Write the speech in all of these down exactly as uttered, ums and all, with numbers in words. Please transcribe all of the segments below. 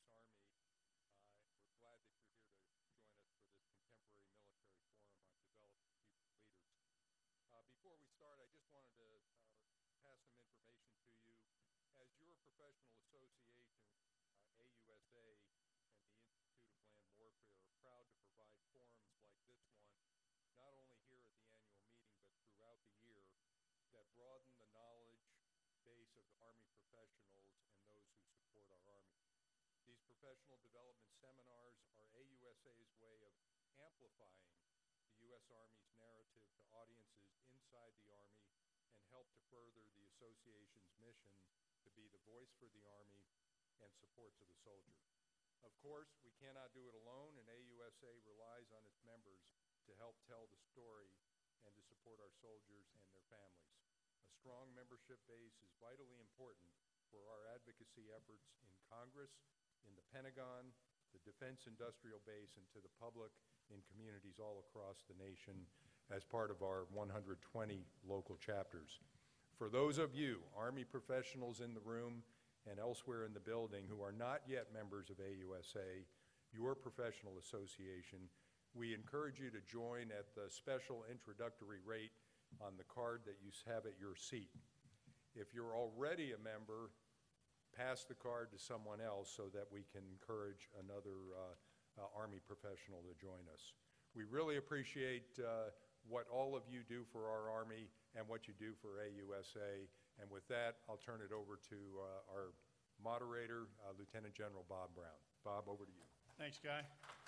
U S Army. Uh, we're glad that you're here to join us for this contemporary military forum on developing future leaders. Uh, before we start, I just wanted to uh, pass some information to you. As your professional association, uh, A U S A, and the Institute of Land Warfare are proud to provide forums like this one, not only here at the annual meeting, but throughout the year, that broaden the knowledge base of Army professionals and those who support our Army. These professional development seminars are A U S A's way of amplifying the U S Army's narrative to audiences inside the Army and help to further the association's mission to be the voice for the Army and support to the soldier. Of course, we cannot do it alone, and A U S A relies on its members to help tell the story and to support our soldiers and their families. A strong membership base is vitally important for our advocacy efforts in Congress, in the Pentagon, the Defense Industrial Base, and to the public in communities all across the nation as part of our one hundred twenty local chapters. For those of you, Army professionals in the room and elsewhere in the building who are not yet members of A U S A, your professional association, we encourage you to join at the special introductory rate on the card that you have at your seat. If you're already a member, pass the card to someone else so that we can encourage another uh, uh, Army professional to join us. We really appreciate uh, what all of you do for our Army and what you do for A U S A. And with that, I'll turn it over to uh, our moderator, uh, Lieutenant General Bob Brown. Bob, over to you. Thanks, Guy.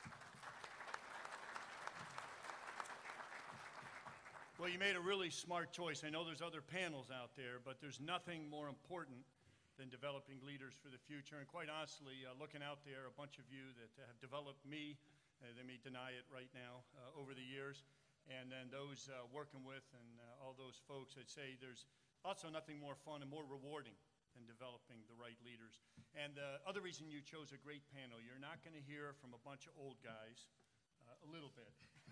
Well, you made a really smart choice. I know there's other panels out there, but there's nothing more important than developing leaders for the future. And quite honestly, uh, looking out there, a bunch of you that uh, have developed me, uh, they may deny it right now, uh, over the years, and then those uh, working with and uh, all those folks, I'd say there's also nothing more fun and more rewarding than developing the right leaders. And the other reason you chose a great panel, you're not going to hear from a bunch of old guys, uh, a little bit.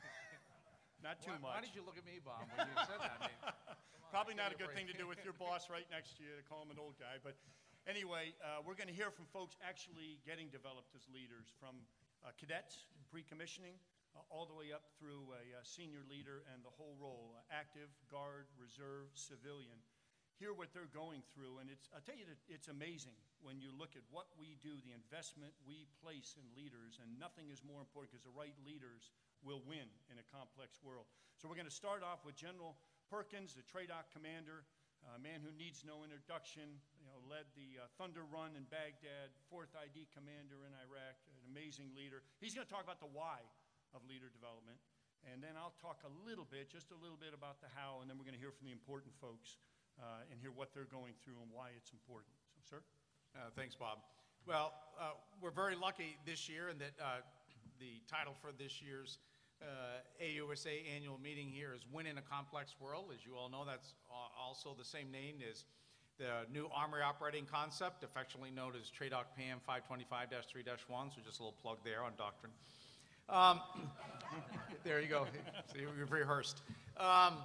Not too why, much. Why did you look at me, Bob, when you said that? I mean, Probably not a good thing to do with your boss right next to you to call him an old guy. But anyway, uh, we're going to hear from folks actually getting developed as leaders, from uh, cadets, pre-commissioning, uh, all the way up through a uh, senior leader and the whole role, uh, active, guard, reserve, civilian. Hear what they're going through, and it's, I'll tell you that it's amazing when you look at what we do, the investment we place in leaders, and nothing is more important because the right leaders will win in a complex world. So we're going to start off with General Perkins, the TRADOC commander, a man who needs no introduction, you know, led the uh, Thunder Run in Baghdad, fourth I D commander in Iraq, an amazing leader. He's going to talk about the why of leader development, and then I'll talk a little bit, just a little bit about the how, and then we're going to hear from the important folks uh, and hear what they're going through and why it's important. So, sir? Uh, thanks, Bob. Well, uh, we're very lucky this year in that uh, the title for this year's Uh, A U S A annual meeting here is Win in a Complex World. As you all know, that's also the same name as the new Armory operating concept, affectionately known as TRADOC P M five twenty-five dash three dash one, so just a little plug there on doctrine. Um, there you go. So you've rehearsed. Um,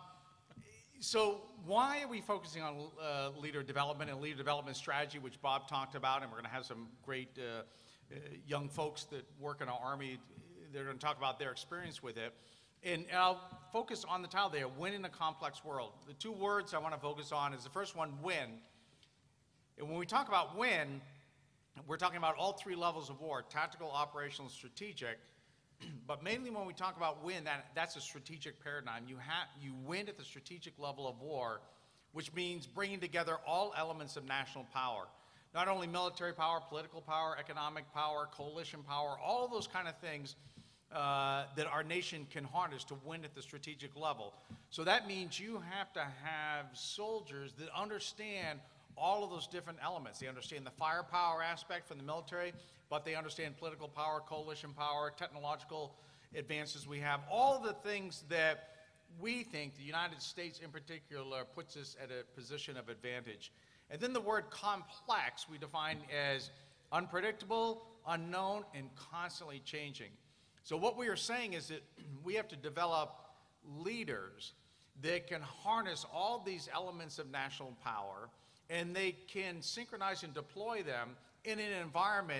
so why are we focusing on uh, leader development and leader development strategy, which Bob talked about, and we're going to have some great uh, uh, young folks that work in our Army. They're going to talk about their experience with it. And I'll focus on the title there, Win in a Complex World. The two words I want to focus on is the first one, win. And when we talk about win, we're talking about all three levels of war, tactical, operational, strategic. But mainly when we talk about win, that, that's a strategic paradigm. You, have, you win at the strategic level of war, which means bringing together all elements of national power. Not only military power, political power, economic power, coalition power, all those kind of things uh, that our nation can harness to win at the strategic level. So that means you have to have soldiers that understand all of those different elements. They understand the firepower aspect from the military, but they understand political power, coalition power, technological advances we have, all the things that we think the United States in particular puts us at a position of advantage. And then the word complex we define as unpredictable, unknown, and constantly changing. So what we are saying is that we have to develop leaders that can harness all these elements of national power, and they can synchronize and deploy them in an environment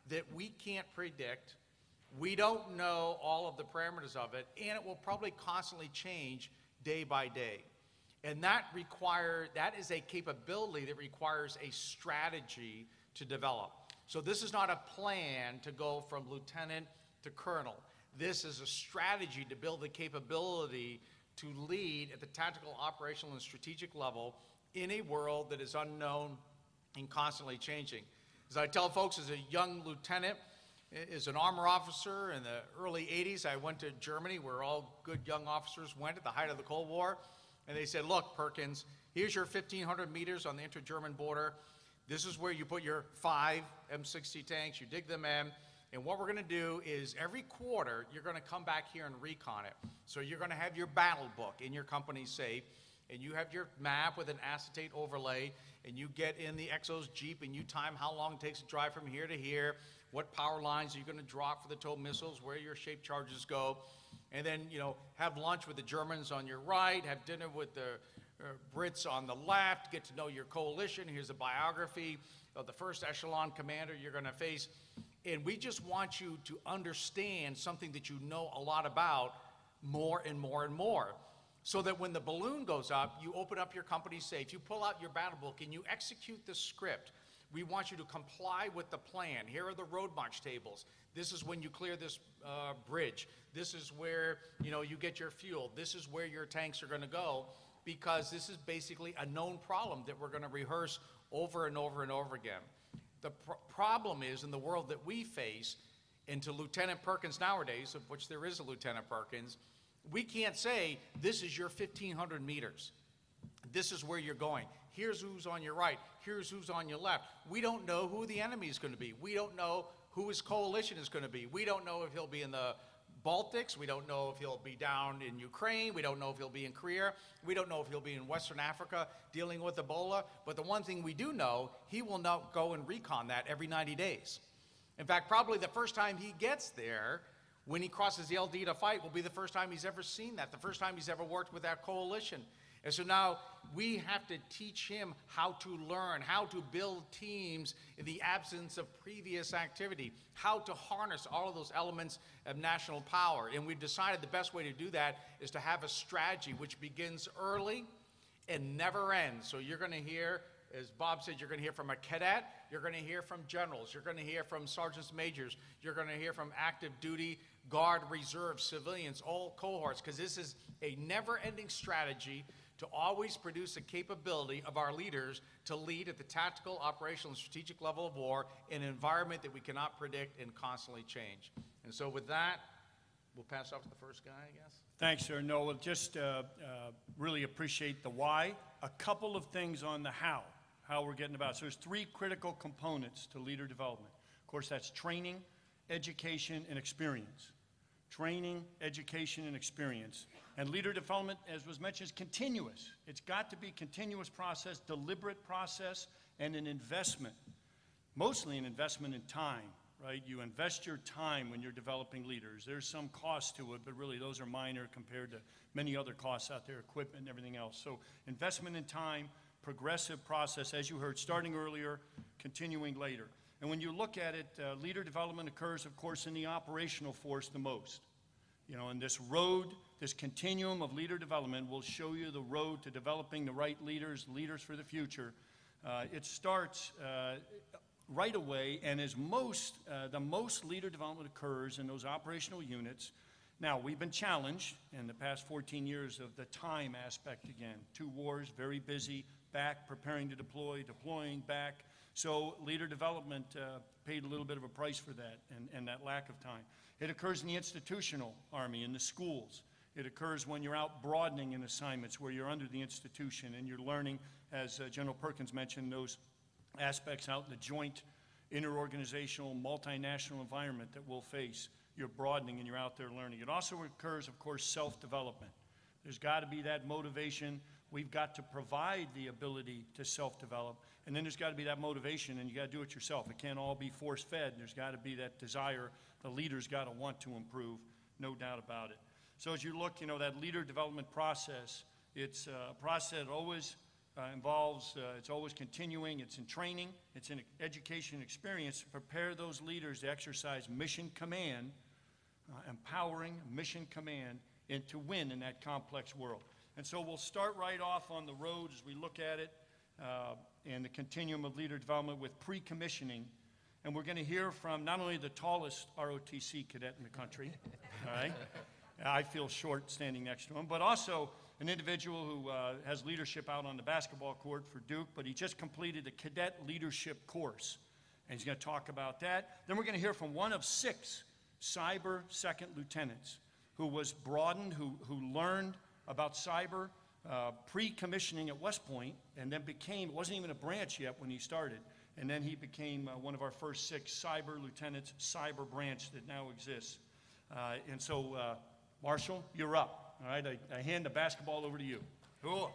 that we can't predict. We don't know all of the parameters of it, and it will probably constantly change day by day. And that require, that is a capability that requires a strategy to develop. So this is not a plan to go from lieutenant to colonel. This is a strategy to build the capability to lead at the tactical, operational, and strategic level in a world that is unknown and constantly changing. As I tell folks, as a young lieutenant, as an armor officer in the early eighties, I went to Germany where all good young officers went at the height of the Cold War. And they said, look, Perkins, here's your fifteen hundred meters on the inter-German border. This is where you put your five M sixty tanks, you dig them in, and what we're gonna do is every quarter, you're gonna come back here and recon it. So you're gonna have your battle book in your company's safe, and you have your map with an acetate overlay, and you get in the Exo's Jeep and you time how long it takes to drive from here to here, what power lines you're gonna drop for the tow missiles, where your shape charges go. And then, you know, have lunch with the Germans on your right, have dinner with the uh, Brits on the left, get to know your coalition. Here's a biography of the first echelon commander you're gonna face. And we just want you to understand something that you know a lot about more and more and more. So that when the balloon goes up, you open up your company safe, you pull out your battle book, and you execute the script. We want you to comply with the plan. Here are the road march tables. This is when you clear this uh, bridge. This is where, you know, you get your fuel. This is where your tanks are going to go, because this is basically a known problem that we're going to rehearse over and over and over again. The pr problem is, in the world that we face, and to Lieutenant Perkins nowadays, of which there is a Lieutenant Perkins, we can't say, this is your fifteen hundred meters. This is where you're going. Here's who's on your right. Here's who's on your left. We don't know who the enemy is going to be. We don't know who his coalition is going to be. We don't know if he'll be in the Baltics. We don't know if he'll be down in Ukraine. We don't know if he'll be in Korea. We don't know if he'll be in Western Africa dealing with Ebola. But the one thing we do know, he will not go and recon that every ninety days. In fact, probably the first time he gets there, when he crosses the L D to fight, will be the first time he's ever seen that, the first time he's ever worked with that coalition. And so now we have to teach him how to learn, how to build teams in the absence of previous activity, how to harness all of those elements of national power. And we've decided the best way to do that is to have a strategy which begins early and never ends. So you're going to hear, as Bob said, you're going to hear from a cadet, you're going to hear from generals, you're going to hear from sergeants majors, you're going to hear from active duty, guard, reserve, civilians, all cohorts, because this is a never-ending strategy to always produce a capability of our leaders to lead at the tactical, operational, and strategic level of war in an environment that we cannot predict and constantly change. And so with that, we'll pass off to the first guy, I guess. Thanks, sir. No, we'll just uh, uh, really appreciate the why. A couple of things on the how, how we're getting about. So there's three critical components to leader development. Of course, that's training, education, and experience. Training, education, and experience. And leader development, as was mentioned, is continuous. It's got to be continuous process, deliberate process, and an investment. Mostly an investment in time, right? You invest your time when you're developing leaders. There's some cost to it, but really those are minor compared to many other costs out there, equipment and everything else. So investment in time, progressive process, as you heard, starting earlier, continuing later. And when you look at it, uh, leader development occurs, of course, in the operational force the most. You know, and this road, this continuum of leader development will show you the road to developing the right leaders, leaders for the future. Uh, it starts uh, right away, and is most, uh, the most leader development occurs in those operational units. Now, we've been challenged in the past fourteen years of the time aspect again. Two wars, very busy, back, preparing to deploy, deploying, back. So leader development uh, paid a little bit of a price for that, and, and that lack of time. It occurs in the institutional army, in the schools. It occurs when you're out broadening in assignments, where you're under the institution and you're learning, as uh, General Perkins mentioned, those aspects out in the joint interorganizational, multinational environment that we'll face. You're broadening and you're out there learning. It also occurs, of course, self-development. There's got to be that motivation. We've got to provide the ability to self-develop. And then there's got to be that motivation, and you got to do it yourself. It can't all be force-fed. There's got to be that desire. The leader's got to want to improve, no doubt about it. So as you look, you know, that leader development process, it's a process that always uh, involves, uh, it's always continuing, it's in training, it's in education experience to prepare those leaders to exercise mission command, uh, empowering mission command, and to win in that complex world. And so we'll start right off on the road as we look at it, uh, and the continuum of leader development with pre-commissioning. And we're going to hear from not only the tallest R O T C cadet in the country, all right? I feel short standing next to him, but also an individual who uh, has leadership out on the basketball court for Duke, but he just completed the cadet leadership course, and he's going to talk about that. Then we're going to hear from one of six cyber second lieutenants who was broadened, who, who learned about cyber uh, pre-commissioning at West Point, and then became, it wasn't even a branch yet when he started, and then he became uh, one of our first six cyber lieutenants, cyber branch that now exists. Uh, and so, uh, Marshall, you're up. All right, I, I hand the basketball over to you. Cool.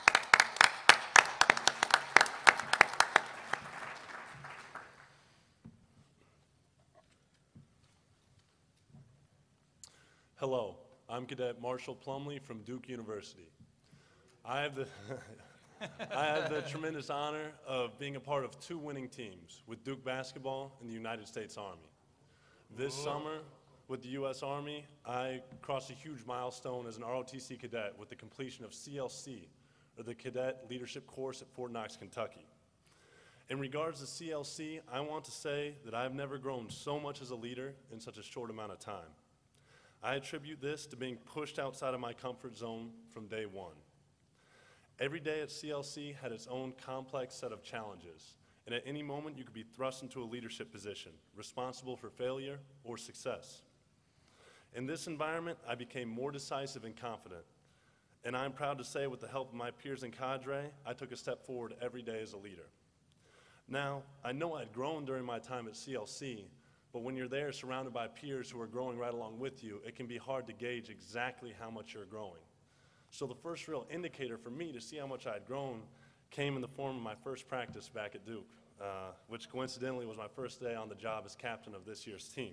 Hello, I'm Cadet Marshall Plumley from Duke University. I have the I have the tremendous honor of being a part of two winning teams with Duke basketball and the United States Army. This Whoa. summer, with the U S Army, I crossed a huge milestone as an R O T C cadet with the completion of C L C, or the Cadet Leadership Course at Fort Knox, Kentucky. In regards to C L C, I want to say that I've never grown so much as a leader in such a short amount of time. I attribute this to being pushed outside of my comfort zone from day one. Every day at C L C had its own complex set of challenges, and at any moment you could be thrust into a leadership position, responsible for failure or success. In this environment, I became more decisive and confident, and I'm proud to say with the help of my peers and cadre, I took a step forward every day as a leader. Now, I know I'd grown during my time at C L C, but when you're there surrounded by peers who are growing right along with you, it can be hard to gauge exactly how much you're growing. So the first real indicator for me to see how much I'd grown came in the form of my first practice back at Duke, uh, which coincidentally was my first day on the job as captain of this year's team.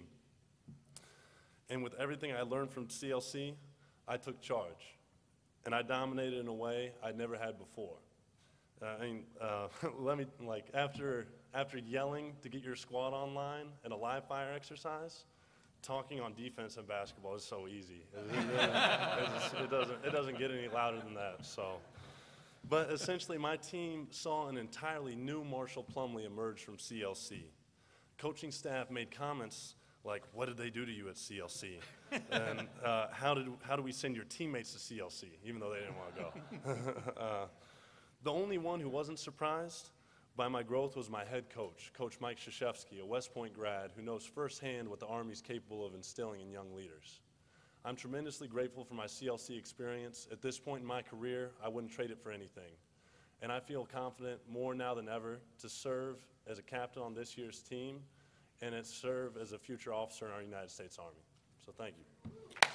And with everything I learned from C L C, I took charge, and I dominated in a way I'd never had before. Uh, I mean, uh, let me, like, after, after yelling to get your squad online in a live fire exercise, talking on defense in basketball is so easy. It, it, it, it, doesn't, it doesn't get any louder than that, so. But essentially, my team saw an entirely new Marshall Plumley emerge from C L C. Coaching staff made comments like, what did they do to you at C L C? And uh, how, did, how do we send your teammates to C L C, even though they didn't want to go? uh, the only one who wasn't surprised by my growth was my head coach, Coach Mike Krzyzewski, a West Point grad who knows firsthand what the Army's capable of instilling in young leaders. I'm tremendously grateful for my C L C experience. At this point in my career, I wouldn't trade it for anything. And I feel confident more now than ever to serve as a captain on this year's team and to serve as a future officer in our United States Army. So thank you.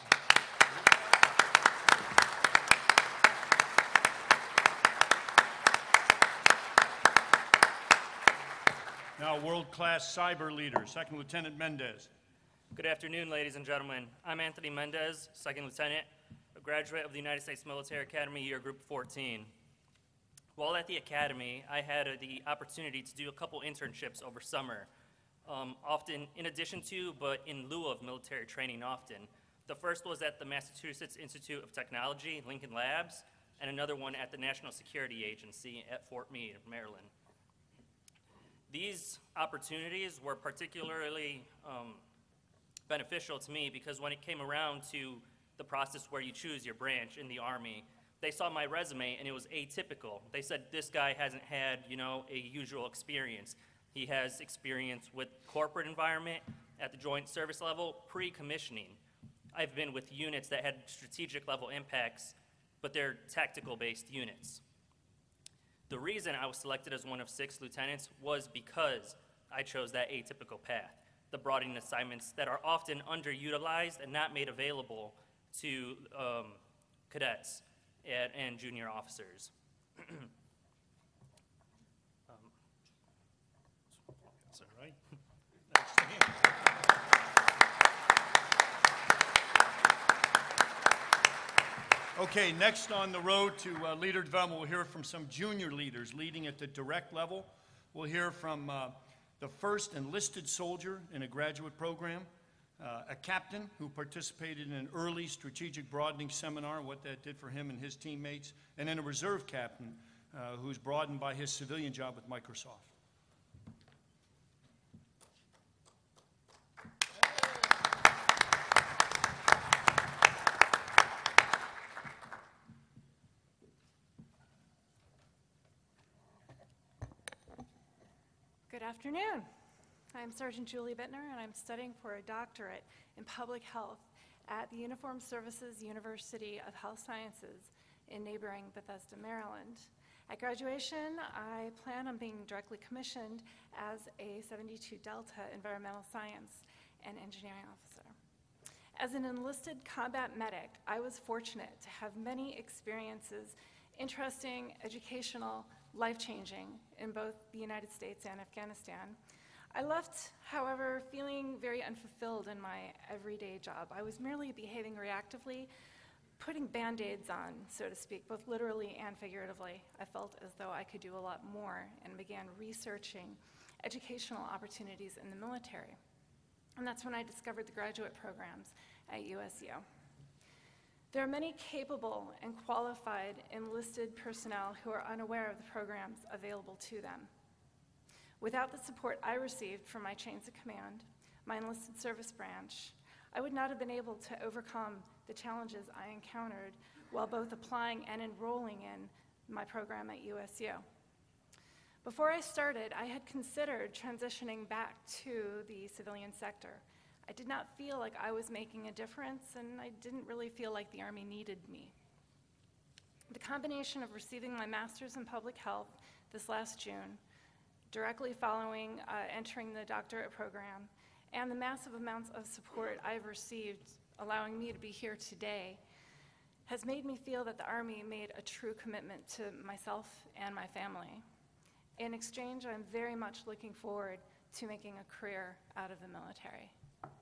Now, world-class cyber leader, Second Lieutenant Mendez. Good afternoon, ladies and gentlemen. I'm Anthony Mendez, Second Lieutenant, a graduate of the United States Military Academy, year group fourteen. While at the Academy, I had uh, the opportunity to do a couple internships over summer, um, often in addition to, but in lieu of military training often. The first was at the Massachusetts Institute of Technology, Lincoln Labs, and another one at the National Security Agency at Fort Meade, Maryland. These opportunities were particularly um, beneficial to me because when it came around to the process where you choose your branch in the Army, they saw my resume and it was atypical. They said, this guy hasn't had, you know, a usual experience. He has experience with corporate environment at the joint service level, pre-commissioning. I've been with units that had strategic level impacts, but they're tactical-based units. The reason I was selected as one of six lieutenants was because I chose that atypical path, the broadening assignments that are often underutilized and not made available to um, cadets and, and junior officers. um, That's all right. Thanks to him. Okay, next on the road to uh, leader development, we'll hear from some junior leaders leading at the direct level. We'll hear from uh, the first enlisted soldier in a graduate program, uh, a captain who participated in an early strategic broadening seminar, what that did for him and his teammates, and then a reserve captain uh, who's broadened by his civilian job with Microsoft. Good afternoon. I'm Sergeant Julie Bittner, and I'm studying for a doctorate in public health at the Uniformed Services University of Health Sciences in neighboring Bethesda, Maryland. At graduation, I plan on being directly commissioned as a seventy-two Delta environmental science and engineering officer. As an enlisted combat medic, I was fortunate to have many experiences, interesting, educational, life-changing in both the United States and Afghanistan. I left, however, feeling very unfulfilled in my everyday job. I was merely behaving reactively, putting Band-Aids on, so to speak, both literally and figuratively. I felt as though I could do a lot more and began researching educational opportunities in the military. And that's when I discovered the graduate programs at U S U. There are many capable and qualified enlisted personnel who are unaware of the programs available to them. Without the support I received from my chains of command, my enlisted service branch, I would not have been able to overcome the challenges I encountered while both applying and enrolling in my program at U S U. Before I started, I had considered transitioning back to the civilian sector. I did not feel like I was making a difference, and I didn't really feel like the Army needed me. The combination of receiving my master's in public health this last June, directly following uh, entering the doctorate program, and the massive amounts of support I've received, allowing me to be here today, has made me feel that the Army made a true commitment to myself and my family. In exchange, I'm very much looking forward to making a career out of the military.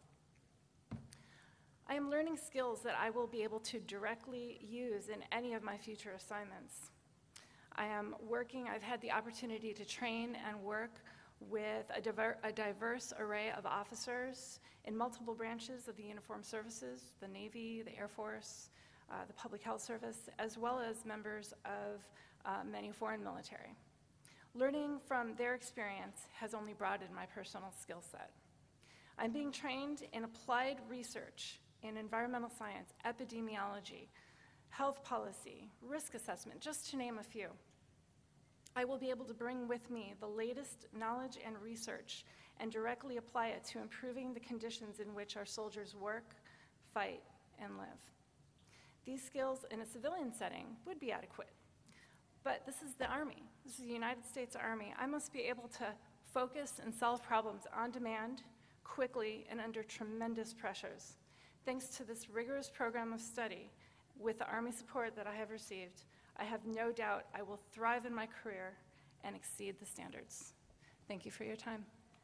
I am learning skills that I will be able to directly use in any of my future assignments. I am working, I've had the opportunity to train and work with a, diver, a diverse array of officers in multiple branches of the Uniformed Services, the Navy, the Air Force, uh, the Public Health Service, as well as members of uh, many foreign military. Learning from their experience has only broadened my personal skill set. I'm being trained in applied research in environmental science, epidemiology, health policy, risk assessment, just to name a few. I will be able to bring with me the latest knowledge and research and directly apply it to improving the conditions in which our soldiers work, fight, and live. These skills in a civilian setting would be adequate, but this is the Army. This is the United States Army. I must be able to focus and solve problems on demand, quickly, and under tremendous pressures. Thanks to this rigorous program of study, with the Army support that I have received, I have no doubt I will thrive in my career and exceed the standards. Thank you for your time.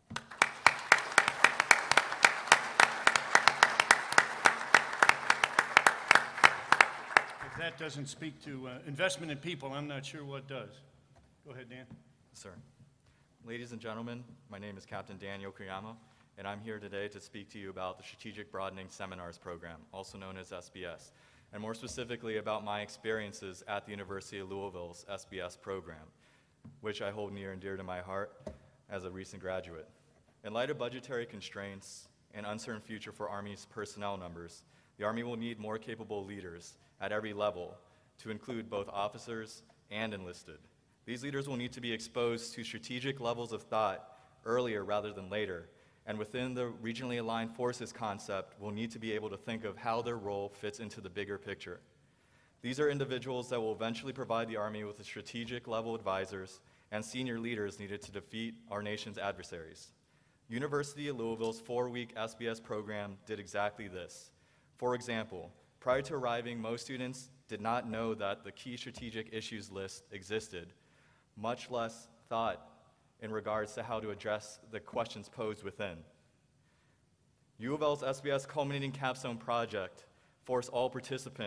If that doesn't speak to uh, investment in people, I'm not sure what does. Go ahead, Dan. Sir. Ladies and gentlemen, my name is Captain Dan Yokoyama, and I'm here today to speak to you about the Strategic Broadening Seminars Program, also known as S B S, and more specifically about my experiences at the University of Louisville's S B S program, which I hold near and dear to my heart as a recent graduate. In light of budgetary constraints and uncertain future for Army's personnel numbers, the Army will need more capable leaders at every level to include both officers and enlisted. These leaders will need to be exposed to strategic levels of thought earlier rather than later, and within the regionally aligned forces concept will need to be able to think of how their role fits into the bigger picture. These are individuals that will eventually provide the Army with the strategic level advisors and senior leaders needed to defeat our nation's adversaries. University of Louisville's four-week S B S program did exactly this. For example, prior to arriving, most students did not know that the key strategic issues list existed, much less thought in regards to how to address the questions posed within. U of L's S B S culminating capstone project forced all participants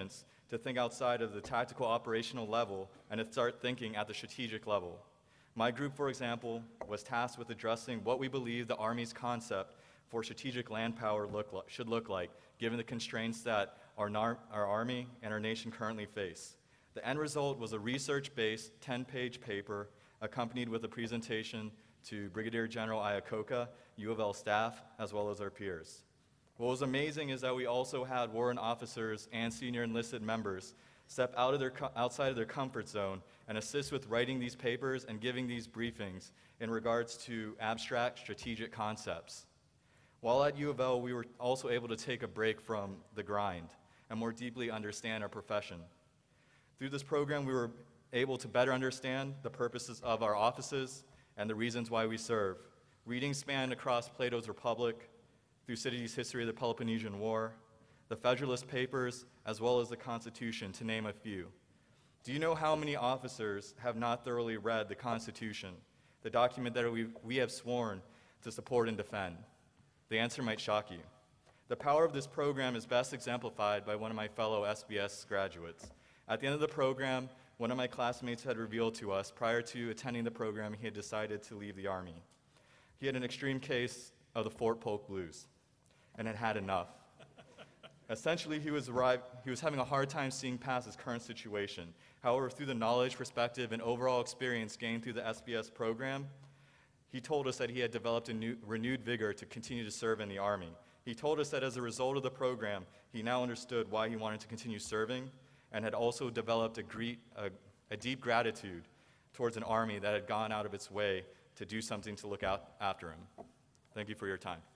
to think outside of the tactical operational level and to start thinking at the strategic level. My group, for example, was tasked with addressing what we believe the Army's concept for strategic land power look li- should look like, given the constraints that our, nar- our Army and our nation currently face. The end result was a research-based ten-page paper accompanied with a presentation to Brigadier General Iacocca, U of L staff, as well as our peers. What was amazing is that we also had warrant officers and senior enlisted members step out of their co- outside of their comfort zone and assist with writing these papers and giving these briefings in regards to abstract strategic concepts. While at U of L, we were also able to take a break from the grind and more deeply understand our profession. Through this program, we were able to better understand the purposes of our offices and the reasons why we serve. Readings spanned across Plato's Republic, Thucydides's History of the Peloponnesian War, the Federalist Papers, as well as the Constitution, to name a few. Do you know how many officers have not thoroughly read the Constitution, the document that we, we have sworn to support and defend? The answer might shock you. The power of this program is best exemplified by one of my fellow S B S graduates. At the end of the program, one of my classmates had revealed to us prior to attending the program he had decided to leave the Army. He had an extreme case of the Fort Polk blues and had had enough. Essentially, he was, arrived, he was having a hard time seeing past his current situation. However, through the knowledge, perspective, and overall experience gained through the S B S program, he told us that he had developed a new, renewed vigor to continue to serve in the Army. He told us that as a result of the program, he now understood why he wanted to continue serving and had also developed a, gre- a, a deep gratitude towards an Army that had gone out of its way to do something to look out after him. Thank you for your time.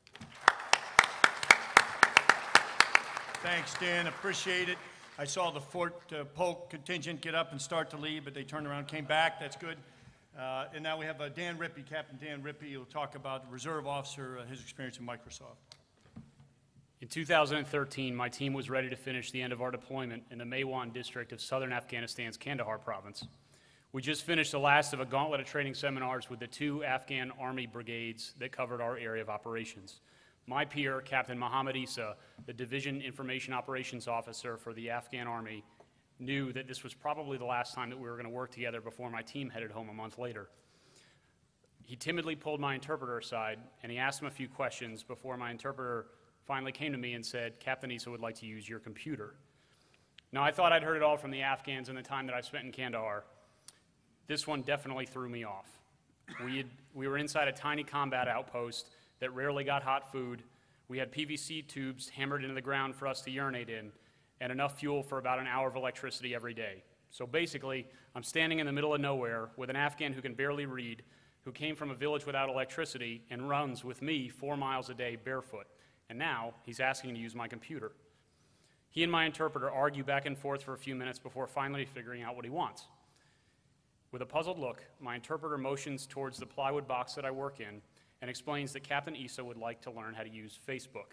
Thanks, Dan. Appreciate it. I saw the Fort uh, Polk contingent get up and start to leave, but they turned around, came back. That's good. Uh, and now we have uh, Dan Rippey, Captain Dan Rippey, who will talk about Reserve Officer, uh, his experience in Microsoft. In two thousand thirteen, my team was ready to finish the end of our deployment in the Maywan district of southern Afghanistan's Kandahar province. We just finished the last of a gauntlet of training seminars with the two Afghan Army brigades that covered our area of operations. My peer, Captain Mohammed Isa, the Division Information Operations Officer for the Afghan Army, knew that this was probably the last time that we were going to work together before my team headed home a month later. He timidly pulled my interpreter aside, and he asked him a few questions before my interpreter finally came to me and said, Captain Isa would like to use your computer. Now, I thought I'd heard it all from the Afghans in the time that I spent in Kandahar. This one definitely threw me off. We, had, we were inside a tiny combat outpost that rarely got hot food. We had P V C tubes hammered into the ground for us to urinate in, and enough fuel for about an hour of electricity every day. So basically, I'm standing in the middle of nowhere with an Afghan who can barely read, who came from a village without electricity and runs with me four miles a day barefoot. And now he's asking to use my computer. He and my interpreter argue back and forth for a few minutes before finally figuring out what he wants. With a puzzled look, my interpreter motions towards the plywood box that I work in and explains that Captain Isa would like to learn how to use Facebook.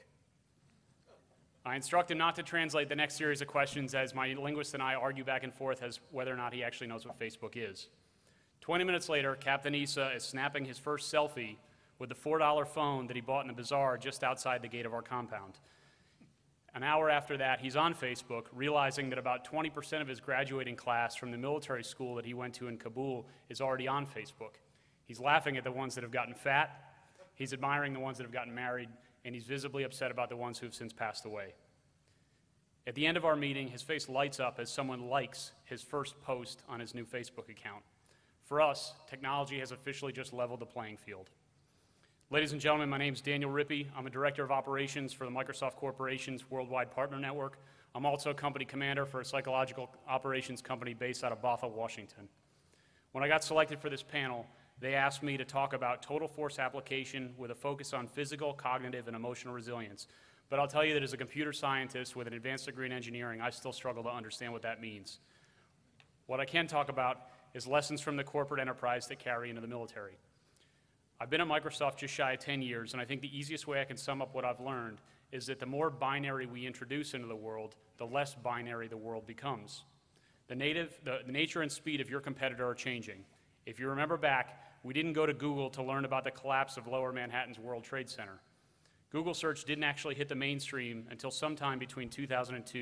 I instruct him not to translate the next series of questions as my linguist and I argue back and forth as whether or not he actually knows what Facebook is. Twenty minutes later, Captain Isa is snapping his first selfie with the four dollar phone that he bought in the bazaar just outside the gate of our compound. An hour after that, he's on Facebook, realizing that about twenty percent of his graduating class from the military school that he went to in Kabul is already on Facebook. He's laughing at the ones that have gotten fat, he's admiring the ones that have gotten married, and he's visibly upset about the ones who have since passed away. At the end of our meeting, his face lights up as someone likes his first post on his new Facebook account. For us, technology has officially just leveled the playing field. Ladies and gentlemen, my name is Daniel Rippey. I'm a Director of Operations for the Microsoft Corporation's Worldwide Partner Network. I'm also a company commander for a psychological operations company based out of Bothell, Washington. When I got selected for this panel, they asked me to talk about total force application with a focus on physical, cognitive, and emotional resilience. But I'll tell you that as a computer scientist with an advanced degree in engineering, I still struggle to understand what that means. What I can talk about is lessons from the corporate enterprise that carry into the military. I've been at Microsoft just shy of ten years, and I think the easiest way I can sum up what I've learned is that the more binary we introduce into the world, the less binary the world becomes. The, native, the, the nature and speed of your competitor are changing. If you remember back, we didn't go to Google to learn about the collapse of Lower Manhattan's World Trade Center. Google search didn't actually hit the mainstream until sometime between two thousand two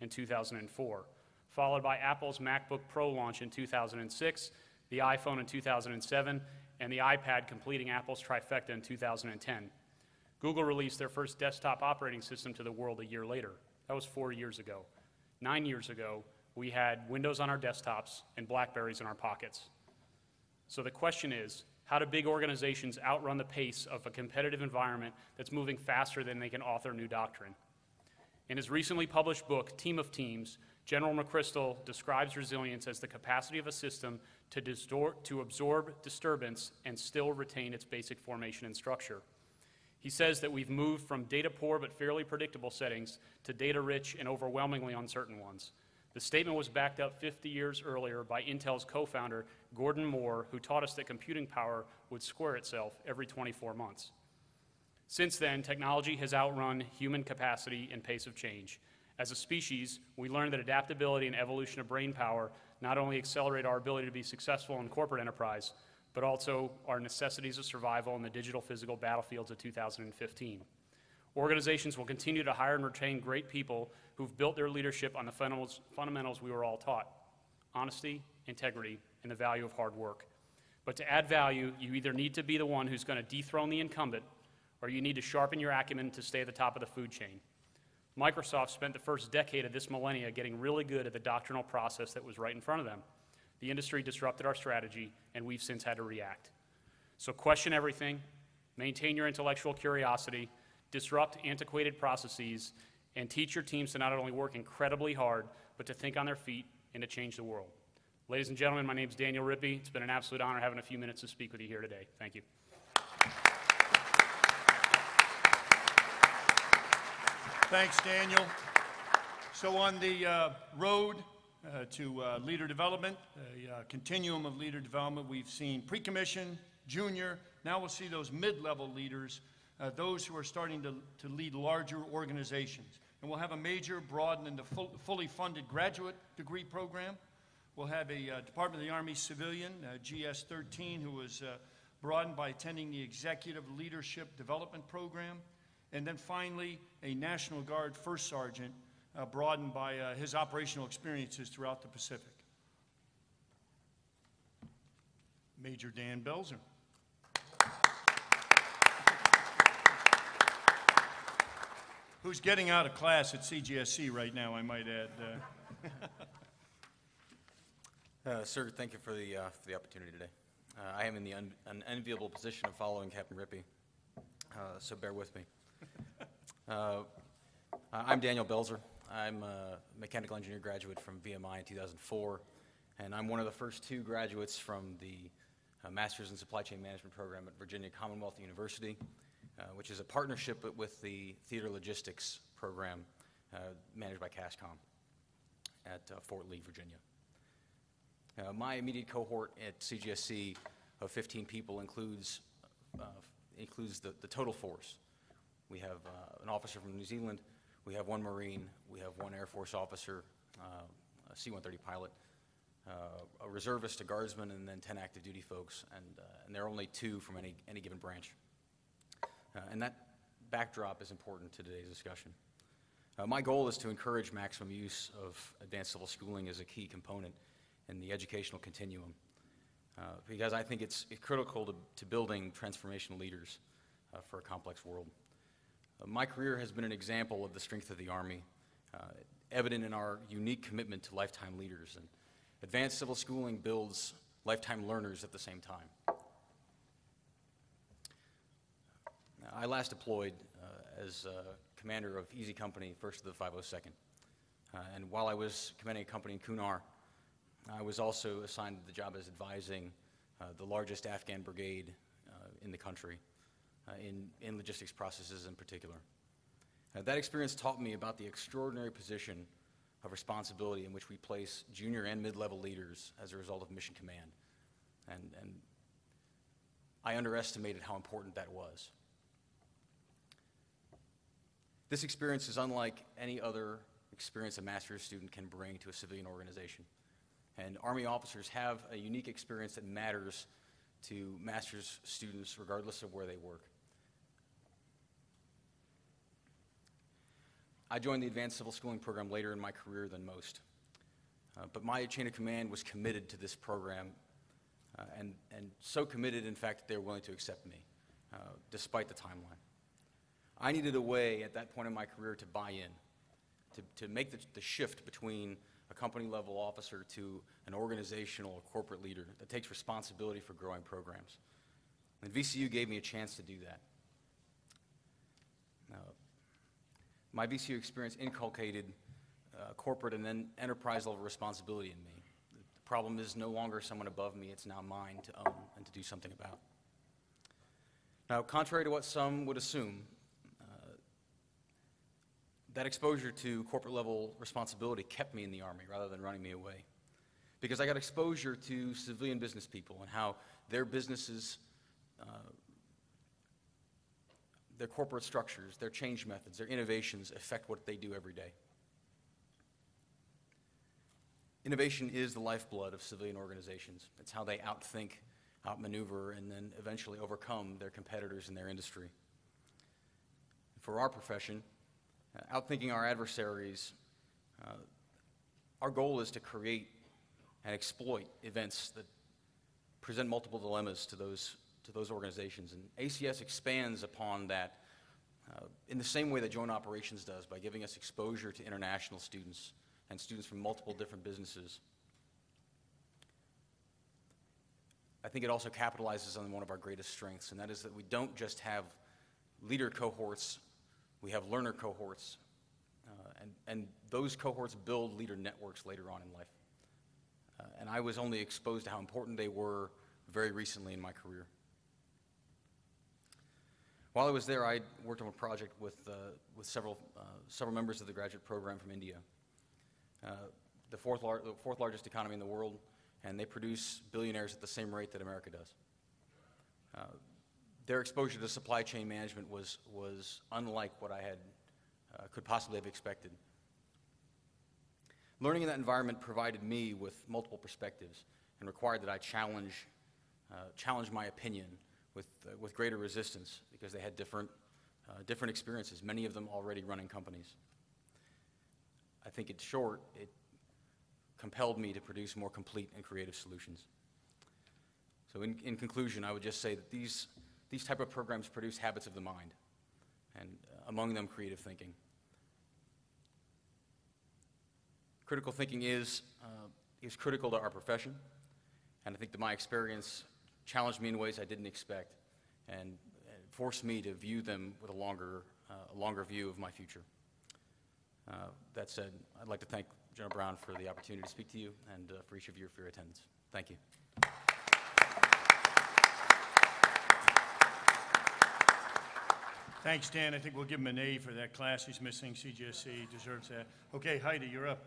in two thousand four, followed by Apple's MacBook Pro launch in two thousand six, the iPhone in two thousand seven, and the iPad completing Apple's trifecta in two thousand ten. Google released their first desktop operating system to the world a year later. That was four years ago. Nine years ago, we had Windows on our desktops and BlackBerries in our pockets. So the question is, how do big organizations outrun the pace of a competitive environment that's moving faster than they can author new doctrine? In his recently published book, Team of Teams, General McChrystal describes resilience as the capacity of a system to, distort, to absorb disturbance and still retain its basic formation and structure. He says that we've moved from data-poor but fairly predictable settings to data-rich and overwhelmingly uncertain ones. The statement was backed up fifty years earlier by Intel's co-founder, Gordon Moore, who taught us that computing power would square itself every twenty-four months. Since then, technology has outrun human capacity and pace of change. As a species, we learned that adaptability and evolution of brain power not only accelerate our ability to be successful in corporate enterprise, but also our necessities of survival in the digital physical battlefields of two thousand fifteen. Organizations will continue to hire and retain great people who've built their leadership on the fundamentals, fundamentals we were all taught: honesty, integrity, and the value of hard work. But to add value, you either need to be the one who's going to dethrone the incumbent, or you need to sharpen your acumen to stay at the top of the food chain. Microsoft spent the first decade of this millennia getting really good at the doctrinal process that was right in front of them. The industry disrupted our strategy, and we've since had to react. So question everything, maintain your intellectual curiosity, disrupt antiquated processes, and teach your teams to not only work incredibly hard, but to think on their feet and to change the world. Ladies and gentlemen, my name is Daniel Rippey. It's been an absolute honor having a few minutes to speak with you here today. Thank you. Thanks, Daniel. So on the uh, road uh, to uh, leader development, a uh, continuum of leader development, we've seen pre-commission, junior, now we'll see those mid-level leaders, uh, those who are starting to, to lead larger organizations. And we'll have a major, broadened, and full, fully funded graduate degree program. We'll have a uh, Department of the Army civilian, uh, G S thirteen, who was uh, broadened by attending the Executive Leadership Development Program. And then finally, a National Guard First Sergeant, uh, broadened by uh, his operational experiences throughout the Pacific. Major Dan Belzer. Who's getting out of class at C G S C right now, I might add. Uh. uh, sir, thank you for the, uh, for the opportunity today. Uh, I am in the un an enviable position of following Captain Rippey, uh, so bear with me. Uh, I'm Daniel Belzer. I'm a mechanical engineer graduate from V M I in two thousand four, and I'm one of the first two graduates from the uh, Masters in Supply Chain Management program at Virginia Commonwealth University, uh, which is a partnership with the Theater Logistics program uh, managed by CASCOM at uh, Fort Lee, Virginia. Uh, my immediate cohort at C G S C of fifteen people includes, uh, includes the, the total force. We have uh, an officer from New Zealand, we have one Marine, we have one Air Force officer, uh, a C one thirty pilot, uh, a reservist, a guardsman, and then ten active duty folks, and, uh, and there are only two from any, any given branch. Uh, and that backdrop is important to today's discussion. Uh, my goal is to encourage maximum use of advanced civil schooling as a key component in the educational continuum, uh, because I think it's, it's critical to, to building transformational leaders uh, for a complex world. Uh, my career has been an example of the strength of the Army, uh, evident in our unique commitment to lifetime leaders. And advanced civil schooling builds lifetime learners at the same time. Now, I last deployed uh, as uh, commander of Easy Company, first of the five oh second. Uh, and while I was commanding a company in Kunar, I was also assigned the job as advising uh, the largest Afghan brigade uh, in the country, uh, in, in logistics processes in particular. Uh, that experience taught me about the extraordinary position of responsibility in which we place junior and mid-level leaders as a result of mission command. And, and I underestimated how important that was. This experience is unlike any other experience a master's student can bring to a civilian organization. And Army officers have a unique experience that matters to master's students regardless of where they work. I joined the advanced civil schooling program later in my career than most. Uh, but my chain of command was committed to this program, uh, and, and so committed, in fact, that they were willing to accept me, uh, despite the timeline. I needed a way at that point in my career to buy in, to, to make the, the shift between a company-level officer to an organizational or corporate leader that takes responsibility for growing programs. And V C U gave me a chance to do that. Now, my V C U experience inculcated uh, corporate and then enterprise-level responsibility in me. The problem is no longer someone above me, it's now mine to own and to do something about. Now, contrary to what some would assume, uh, that exposure to corporate-level responsibility kept me in the Army rather than running me away, because I got exposure to civilian business people and how their businesses, uh, their corporate structures, their change methods, their innovations affect what they do every day. Innovation is the lifeblood of civilian organizations. It's how they outthink, outmaneuver, and then eventually overcome their competitors in their industry. For our profession, uh, outthinking our adversaries, uh, our goal is to create and exploit events that present multiple dilemmas to those, to those organizations. And A C S expands upon that uh, in the same way that Joint Operations does, by giving us exposure to international students and students from multiple different businesses. I think it also capitalizes on one of our greatest strengths, and that is that we don't just have leader cohorts, we have learner cohorts, uh, and, and those cohorts build leader networks later on in life. Uh, and I was only exposed to how important they were very recently in my career. While I was there, I worked on a project with, uh, with several, uh, several members of the graduate program from India, uh, the, fourth lar the fourth largest economy in the world, and they produce billionaires at the same rate that America does. Uh, their exposure to supply chain management was, was unlike what I had, uh, could possibly have expected. Learning in that environment provided me with multiple perspectives and required that I challenge, uh, challenge my opinion with, uh, with greater resistance, because they had different, uh, different experiences, many of them already running companies. I think in short, it compelled me to produce more complete and creative solutions. So in, in conclusion, I would just say that these, these type of programs produce habits of the mind, and uh, among them creative thinking. Critical thinking is, uh, is critical to our profession, and I think that my experience challenged me in ways I didn't expect, and, and forced me to view them with a longer, uh, a longer view of my future. Uh, that said, I'd like to thank General Brown for the opportunity to speak to you, and uh, for each of you for your attendance. Thank you. Thanks, Dan. I think we'll give him an A for that class he's missing. C G S C deserves that. Okay, Heidi, you're up.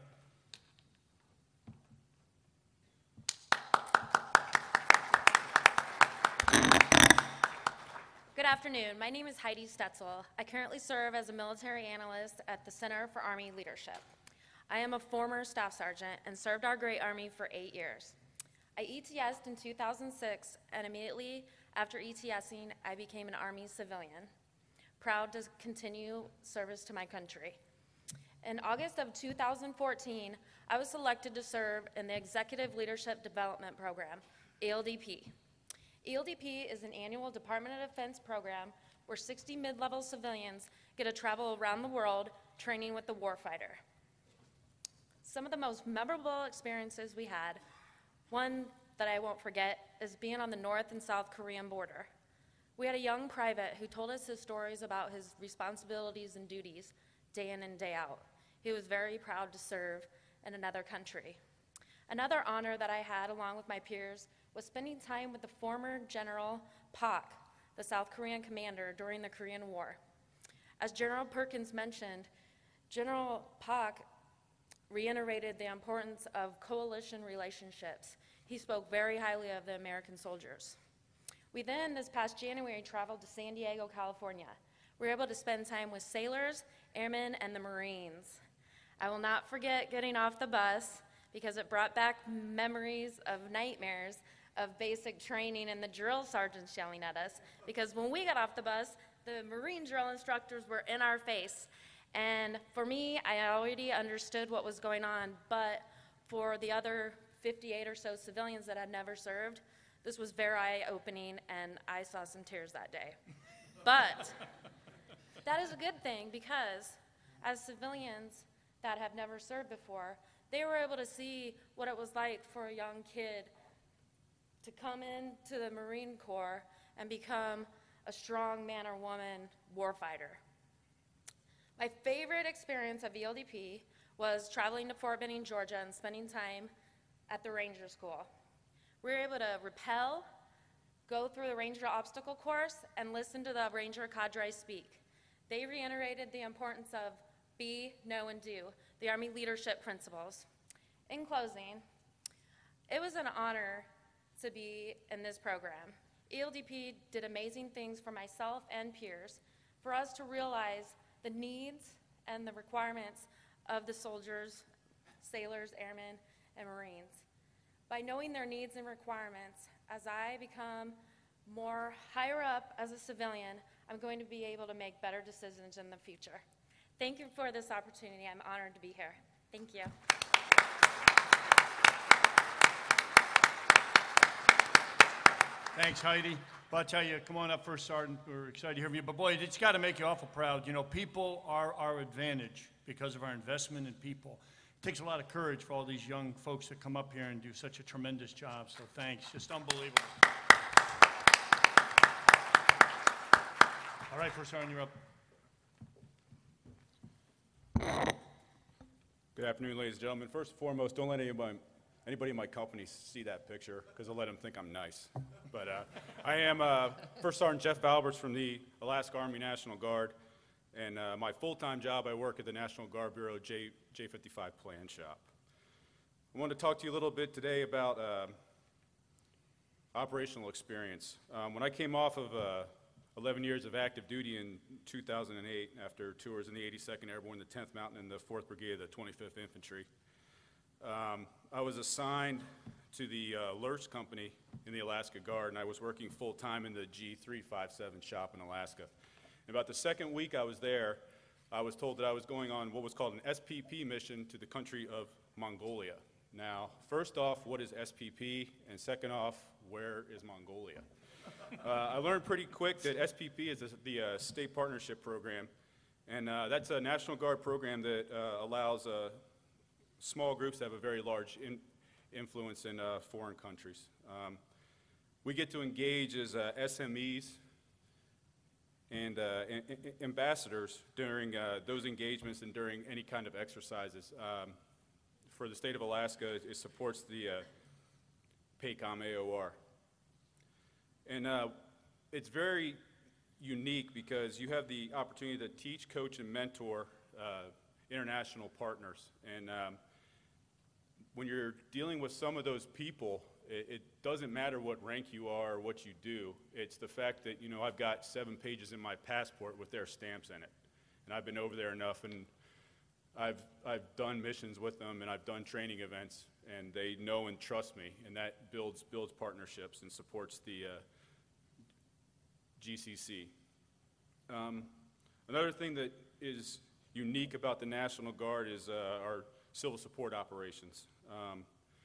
Good afternoon. My name is Heidi Stetzel. I currently serve as a military analyst at the Center for Army Leadership. I am a former staff sergeant and served our great Army for eight years. I E T S'd in two thousand six, and immediately after ETSing, I became an Army civilian, proud to continue service to my country. In August of two thousand fourteen, I was selected to serve in the Executive Leadership Development Program, E L D P. E L D P is an annual Department of Defense program where sixty mid-level civilians get to travel around the world training with the warfighter. Some of the most memorable experiences we had, one that I won't forget, is being on the North and South Korean border. We had a young private who told us his stories about his responsibilities and duties day in and day out. He was very proud to serve in another country. Another honor that I had along with my peers was spending time with the former General Pak, the South Korean commander during the Korean War. As General Perkins mentioned, General Pak reiterated the importance of coalition relationships. He spoke very highly of the American soldiers. We then, this past January, traveled to San Diego, California. We were able to spend time with sailors, airmen, and the Marines. I will not forget getting off the bus because it brought back memories of nightmares of basic training and the drill sergeants yelling at us, because when we got off the bus, the Marine drill instructors were in our face, And for me, I already understood what was going on, but for the other fifty-eight or so civilians that had never served, this was very eye-opening, and I saw some tears that day. But that is a good thing, because as civilians that have never served before, they were able to see what it was like for a young kid to come into the Marine Corps and become a strong man or woman warfighter. My favorite experience of E L D P was traveling to Fort Benning, Georgia, and spending time at the Ranger School. We were able to rappel, go through the Ranger obstacle course, and listen to the Ranger cadre speak. They reiterated the importance of be, know, and do, the Army leadership principles. In closing, it was an honor to be in this program. E L D P did amazing things for myself and peers, for us to realize the needs and the requirements of the soldiers, sailors, airmen, and Marines. By knowing their needs and requirements, as I become more higher up as a civilian, I'm going to be able to make better decisions in the future. Thank you for this opportunity. I'm honored to be here. Thank you. Thanks, Heidi. Well, I'll tell you, come on up first, Sergeant. We're excited to hear from you. But boy, it's got to make you awful proud. You know, people are our advantage because of our investment in people. It takes a lot of courage for all these young folks to come up here and do such a tremendous job. So thanks. Just unbelievable. All right, First Sergeant, you're up. Good afternoon, ladies and gentlemen. First and foremost, don't let anybody, anybody in my company see that picture, because I'll let them think I'm nice. But uh, I am uh, First Sergeant Jeff Alberts from the Alaska Army National Guard, and uh, my full-time job, I work at the National Guard Bureau J, J fifty-five Plan Shop. I want to talk to you a little bit today about uh, operational experience. Um, when I came off of uh, eleven years of active duty in two thousand eight, after tours in the eighty-second Airborne, the tenth Mountain, and the fourth Brigade of the twenty-fifth Infantry, um, I was assigned to the uh, Lurch Company in the Alaska Guard, and I was working full-time in the G three fifty-seven shop in Alaska. And about the second week I was there, I was told that I was going on what was called an S P P mission to the country of Mongolia. Now, first off, what is S P P? And second off, where is Mongolia? Uh, I learned pretty quick that S P P is a, the uh, State Partnership Program, and uh, that's a National Guard program that uh, allows uh, small groups to have a very large in influence in uh, foreign countries. Um, we get to engage as uh, S M Es and uh, ambassadors during uh, those engagements and during any kind of exercises. Um, for the state of Alaska, it supports the uh, PACOM A O R. And uh, it's very unique because you have the opportunity to teach, coach, and mentor uh, international partners. And um, when you're dealing with some of those people, it, it doesn't matter what rank you are or what you do. It's the fact that, you know, I've got seven pages in my passport with their stamps in it. And I've been over there enough, and I've, I've done missions with them, and I've done training events, and they know and trust me, and that builds, builds partnerships and supports the uh, G C C. Um, another thing that is unique about the National Guard is uh, our civil support operations. Um,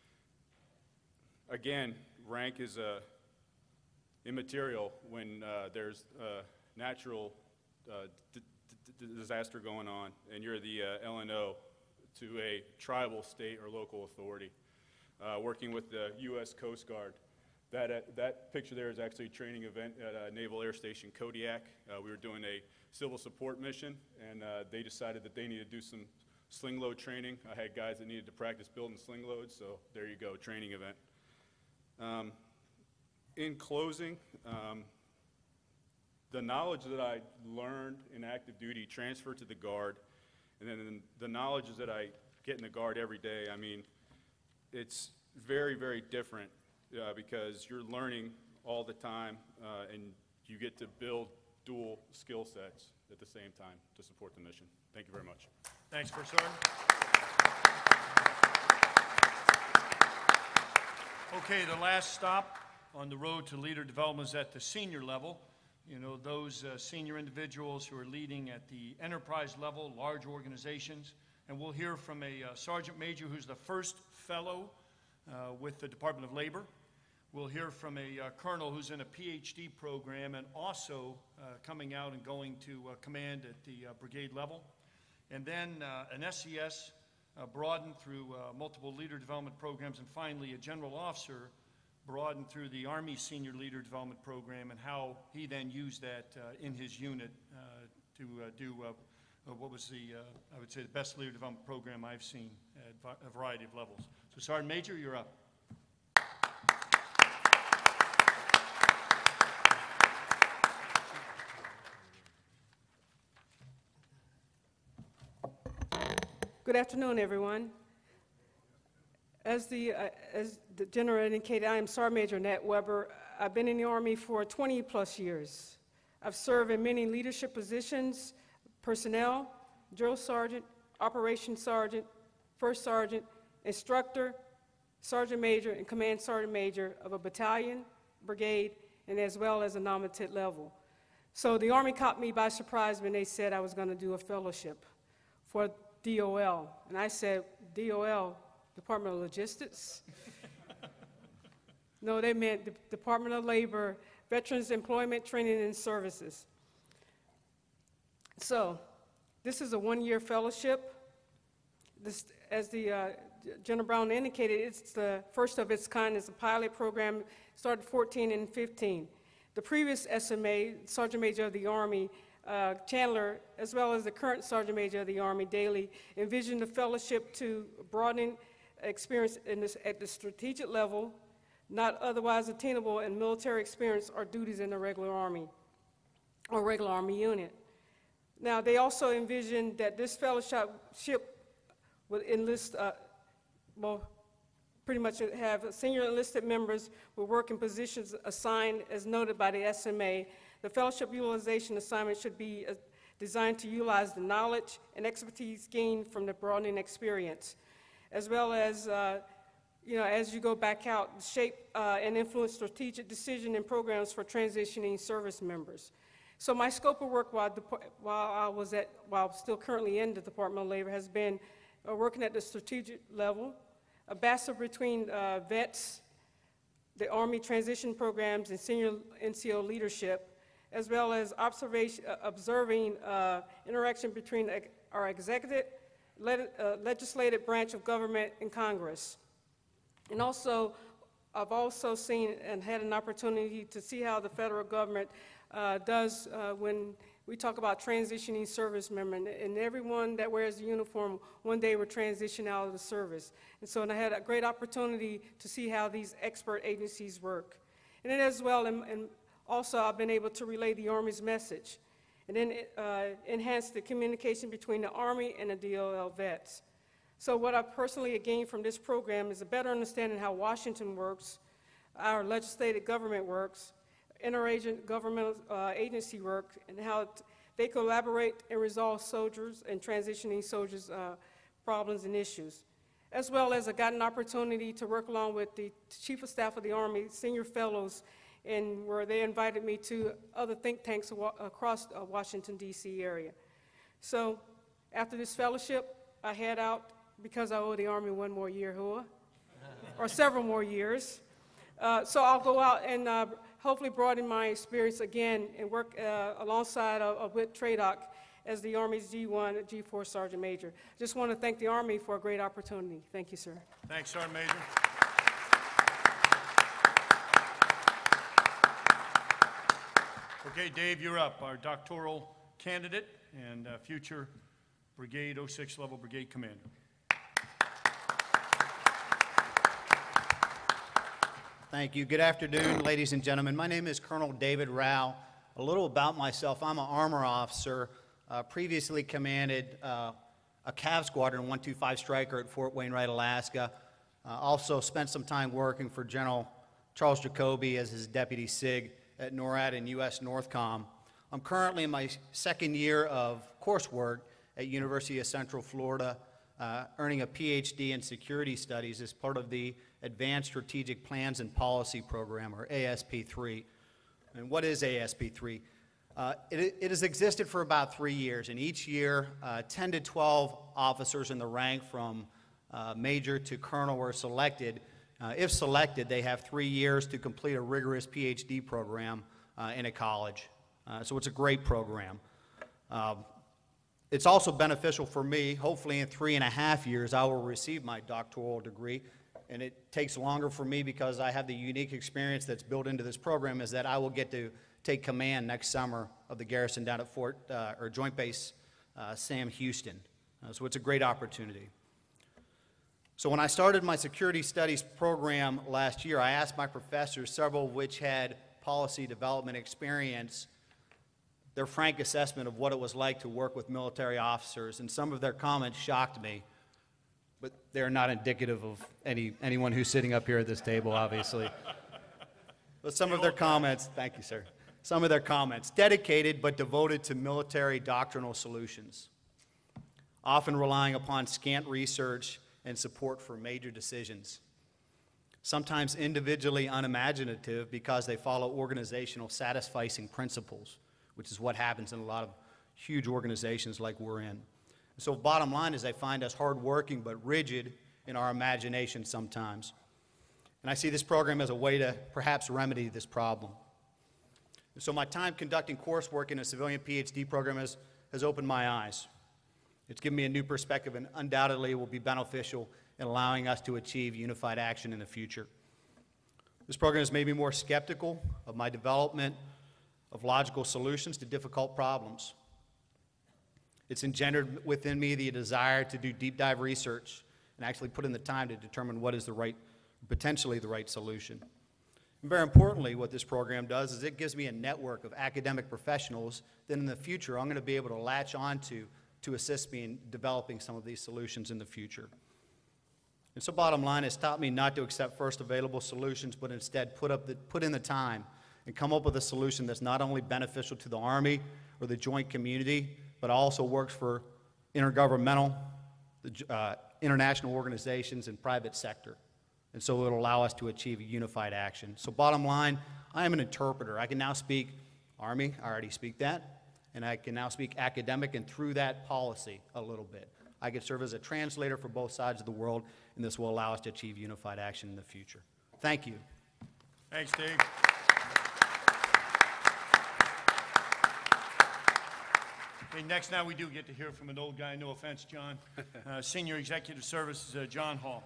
again, rank is uh, immaterial when uh, there's a natural uh, d d disaster going on, and you're the uh, L N O to a tribal, state, or local authority, uh, working with the U S Coast Guard. That, uh, that picture there is actually a training event at uh, Naval Air Station Kodiak. Uh, we were doing a civil support mission, and uh, they decided that they needed to do some sling load training. I had guys that needed to practice building sling loads, so there you go, training event. Um, in closing, um, the knowledge that I learned in active duty transferred to the Guard, and then the knowledge that I get in the Guard every day, I mean, it's very, very different. Uh, because you're learning all the time, uh, and you get to build dual skill sets at the same time to support the mission. Thank you very much. Thanks, First Sergeant. Okay, the last stop on the road to leader development is at the senior level. you know, those uh, senior individuals who are leading at the enterprise level, large organizations. And we'll hear from a uh, sergeant major who's the first fellow uh, with the Department of Labor. We'll hear from a uh, colonel who's in a P H D program and also uh, coming out and going to uh, command at the uh, brigade level. And then uh, an S E S uh, broadened through uh, multiple leader development programs, and finally a general officer broadened through the Army Senior Leader Development Program, and how he then used that uh, in his unit uh, to uh, do uh, uh, what was the, uh, I would say, the best leader development program I've seen at a variety of levels. So Sergeant Major, you're up. Good afternoon, everyone. As the, uh, as the General indicated, I am Sergeant Major Nat Weber. I've been in the Army for twenty plus years. I've served in many leadership positions: personnel, drill sergeant, operations sergeant, first sergeant, instructor, sergeant major, and command sergeant major of a battalion, brigade, and as well as a nominated level. So the Army caught me by surprise when they said I was going to do a fellowship for D O L. And I said, D O L, Department of Logistics? No, they meant the Department of Labor, Veterans Employment Training and Services. So this is a one-year fellowship. This, as the uh, General Brown indicated, it's the first of its kind. It's a pilot program, started fourteen and fifteen. The previous S M A, Sergeant Major of the Army, uh, Chandler, as well as the current Sergeant Major of the Army, Daly, envisioned the fellowship to broaden experience in this, at the strategic level, not otherwise attainable in military experience or duties in the regular Army or regular Army unit. Now, they also envisioned that this fellowship would enlist, uh, well, pretty much have senior enlisted members will work in positions assigned as noted by the S M A. The fellowship utilization assignment should be uh, designed to utilize the knowledge and expertise gained from the broadening experience, as well as, uh, you know, as you go back out, shape uh, and influence strategic decision and programs for transitioning service members. So my scope of work while, while I was at, while still currently in the Department of Labor has been uh, working at the strategic level, ambassador between uh, vets, the Army transition programs, and senior N C O leadership, as well as observation, uh, observing uh, interaction between our executive, le uh, legislative branch of government and Congress. And also, I've also seen and had an opportunity to see how the federal government uh, does uh, when we talk about transitioning service members, and everyone that wears the uniform one day will transition out of the service. And so and I had a great opportunity to see how these expert agencies work. And then as well, and, and also I've been able to relay the Army's message, and then uh, enhance the communication between the Army and the D O L vets. So what I personally gained from this program is a better understanding how Washington works, our legislative government works, interagent governmental uh, agency work, and how they collaborate and resolve soldiers and transitioning soldiers' uh, problems and issues. As well as I got an opportunity to work along with the Chief of Staff of the Army, senior fellows, and where they invited me to other think tanks across the Washington, D C area. So after this fellowship, I head out because I owe the Army one more year, huh? or several more years. Uh, so I'll go out and uh, hopefully broaden my experience again and work uh, alongside of, of with TRADOC as the Army's G one, G four Sergeant Major. Just want to thank the Army for a great opportunity. Thank you, sir. Thanks, Sergeant Major. Okay, Dave, you're up, our doctoral candidate and uh, future Brigade oh six level brigade commander. Thank you. Good afternoon, ladies and gentlemen. My name is Colonel David Rao. A little about myself. I'm an armor officer, uh, previously commanded uh, a Cav Squadron one two five Striker at Fort Wainwright, Alaska. Uh, also spent some time working for General Charles Jacoby as his deputy S I G at NORAD and U S Northcom. I'm currently in my second year of coursework at University of Central Florida, uh, earning a P H D in security studies as part of the Advanced Strategic Plans and Policy Program, or A S P three. And what is A S P three? Uh, it, it has existed for about three years, and each year, uh, ten to twelve officers in the rank from uh, major to colonel were selected. Uh, if selected, they have three years to complete a rigorous P H D program uh, in a college. Uh, so it's a great program. Um, it's also beneficial for me. Hopefully in three and a half years, I will receive my doctoral degree. And it takes longer for me because I have the unique experience that's built into this program, is that I will get to take command next summer of the garrison down at Fort, uh, or Joint Base uh, Sam Houston. Uh, so it's a great opportunity. So when I started my security studies program last year, I asked my professors, several of which had policy development experience, their frank assessment of what it was like to work with military officers, and some of their comments shocked me, but they're not indicative of any, anyone who's sitting up here at this table, obviously. But some of their comments, thank you, sir. Some of their comments, dedicated but devoted to military doctrinal solutions, often relying upon scant research and support for major decisions, sometimes individually unimaginative because they follow organizational satisficing principles, which is what happens in a lot of huge organizations like we're in. So bottom line is I find us hardworking but rigid in our imagination sometimes. And I see this program as a way to perhaps remedy this problem. And so my time conducting coursework in a civilian P H D program has, has opened my eyes. It's given me a new perspective and undoubtedly will be beneficial in allowing us to achieve unified action in the future. This program has made me more skeptical of my development of logical solutions to difficult problems. It's engendered within me the desire to do deep dive research and actually put in the time to determine what is the right, potentially the right solution. And very importantly, what this program does is it gives me a network of academic professionals that in the future I'm going to be able to latch onto to assist me in developing some of these solutions in the future. And so bottom line, it's taught me not to accept first available solutions, but instead put, up the, put in the time and come up with a solution that's not only beneficial to the Army or the joint community, but also works for intergovernmental, the, uh, international organizations and private sector. And so it'll allow us to achieve a unified action. So bottom line, I am an interpreter. I can now speak Army, I already speak that, and I can now speak academic and through that policy a little bit. I can serve as a translator for both sides of the world, and this will allow us to achieve unified action in the future. Thank you. Thanks, Dave. Okay, next now we do get to hear from an old guy, no offense, John. Uh, Senior Executive Services, uh, John Hall.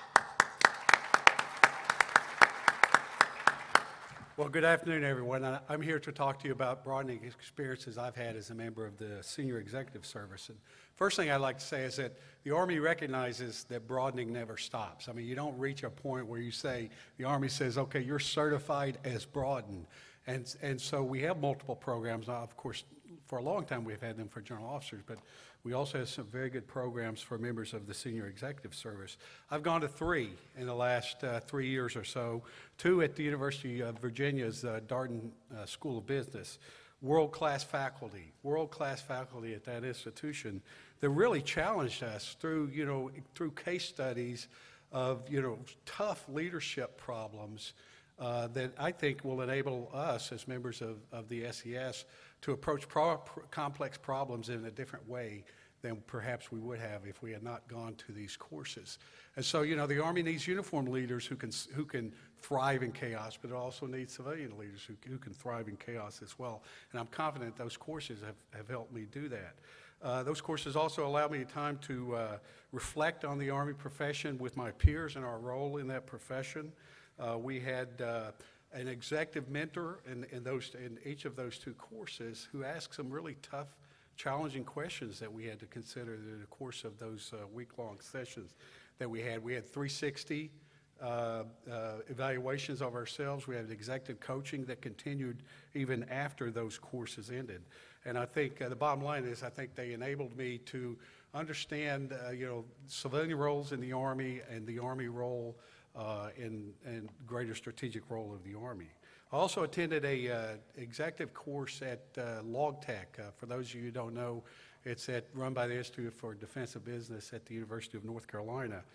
Well, good afternoon, everyone. I- I'm here to talk to you about broadening experiences I've had as a member of the Senior Executive Service. And first thing I'd like to say is that the Army recognizes that broadening never stops. I mean, you don't reach a point where you say, the Army says, okay, you're certified as broadened. And, and so we have multiple programs. Now, of course, for a long time we've had them for general officers, but we also have some very good programs for members of the Senior Executive Service. I've gone to three in the last uh, three years or so, two at the University of Virginia's uh, Darden uh, School of Business. World-class faculty, world-class faculty at that institution that really challenged us through, you know, through case studies of, you know, tough leadership problems uh, that I think will enable us as members of, of the S E S to approach pro pro complex problems in a different way than perhaps we would have if we had not gone to these courses. And so, you know, the Army needs uniformed leaders who can, who can thrive in chaos, but it also needs civilian leaders who, who can thrive in chaos as well. And I'm confident those courses have, have helped me do that. Uh, those courses also allow me time to uh, reflect on the Army profession with my peers and our role in that profession. Uh, we had uh, an executive mentor in, in, those, in each of those two courses who asked some really tough, challenging questions that we had to consider in the course of those uh, week-long sessions that we had. We had three sixty uh, uh, evaluations of ourselves. We had executive coaching that continued even after those courses ended. And I think uh, the bottom line is I think they enabled me to understand, uh, you know, civilian roles in the Army and the Army role uh, in, in greater strategic role of the Army. I also attended a uh, executive course at uh, LogTech. Uh, for those of you who don't know, it's at, run by the Institute for Defensive Business at the University of North Carolina.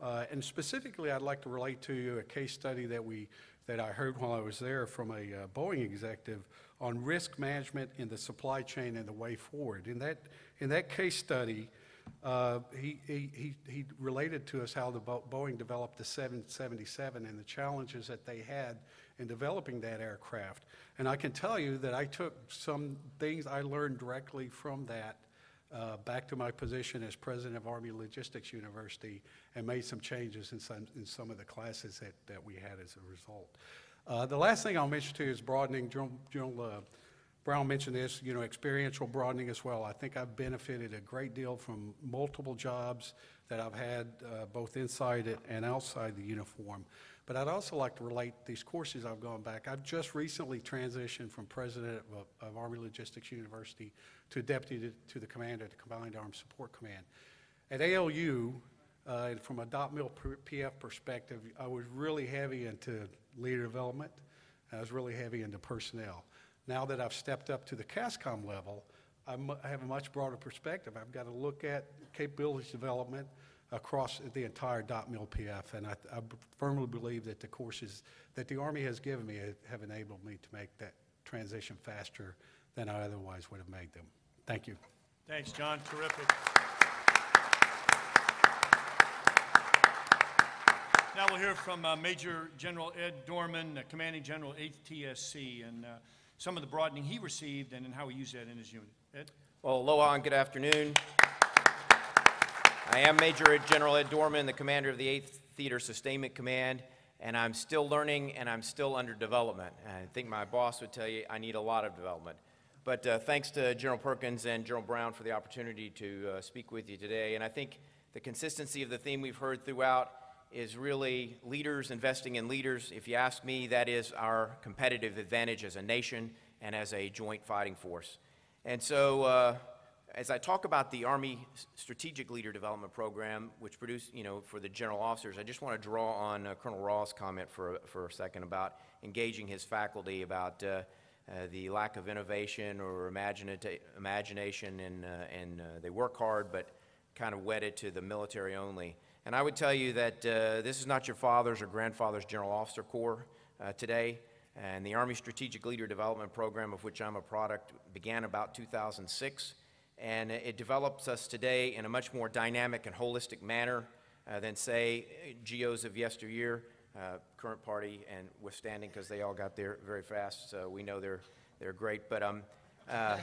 Uh, and specifically, I'd like to relate to you a case study that we that I heard while I was there from a uh, Boeing executive on risk management in the supply chain and the way forward. In that in that case study, uh, he, he he he related to us how the Bo Boeing developed the seven seventy-seven and the challenges that they had in developing that aircraft. And I can tell you that I took some things I learned directly from that uh, back to my position as president of Army Logistics University and made some changes in some, in some of the classes that, that we had as a result. Uh, the last thing I'll mention to you is broadening. General, General uh, Brown mentioned this, you know, experiential broadening as well. I think I've benefited a great deal from multiple jobs that I've had uh, both inside it and outside the uniform. But I'd also like to relate these courses I've gone back. I've just recently transitioned from president of, of Army Logistics University to deputy to, to the commander at the Combined Arms Support Command. At A L U, uh, and from a dot mil P F perspective, I was really heavy into leader development. I was really heavy into personnel. Now that I've stepped up to the CASCOM level, I'm, I have a much broader perspective. I've got to look at capabilities development across the entire dot mil P F, and I, I firmly believe that the courses that the Army has given me have enabled me to make that transition faster than I otherwise would have made them. Thank you. Thanks, John. Terrific. Now we'll hear from uh, Major General Ed Dorman, uh, Commanding General, eighth T S C, and uh, some of the broadening he received and, and how he used that in his unit. Ed? Well, aloha and good afternoon. I am Major General Ed Dorman, the commander of the eighth Theater Sustainment Command, and I'm still learning and I'm still under development. And I think my boss would tell you I need a lot of development. But uh, thanks to General Perkins and General Brown for the opportunity to uh, speak with you today. And I think the consistency of the theme we've heard throughout is really leaders investing in leaders. If you ask me, that is our competitive advantage as a nation and as a joint fighting force. And so uh, as I talk about the Army Strategic Leader Development Program, which produced, you know, for the general officers, I just want to draw on uh, Colonel Raw's comment for, for a second about engaging his faculty about uh, uh, the lack of innovation or imaginati imagination, and, uh, and uh, they work hard but kind of wedded to the military only. And I would tell you that uh, this is not your father's or grandfather's General Officer Corps uh, today. And the Army Strategic Leader Development Program, of which I'm a product, began about two thousand six. And it develops us today in a much more dynamic and holistic manner uh, than, say, G Os of yesteryear, uh, current party and withstanding, because they all got there very fast, so we know they're, they're great. But um, uh,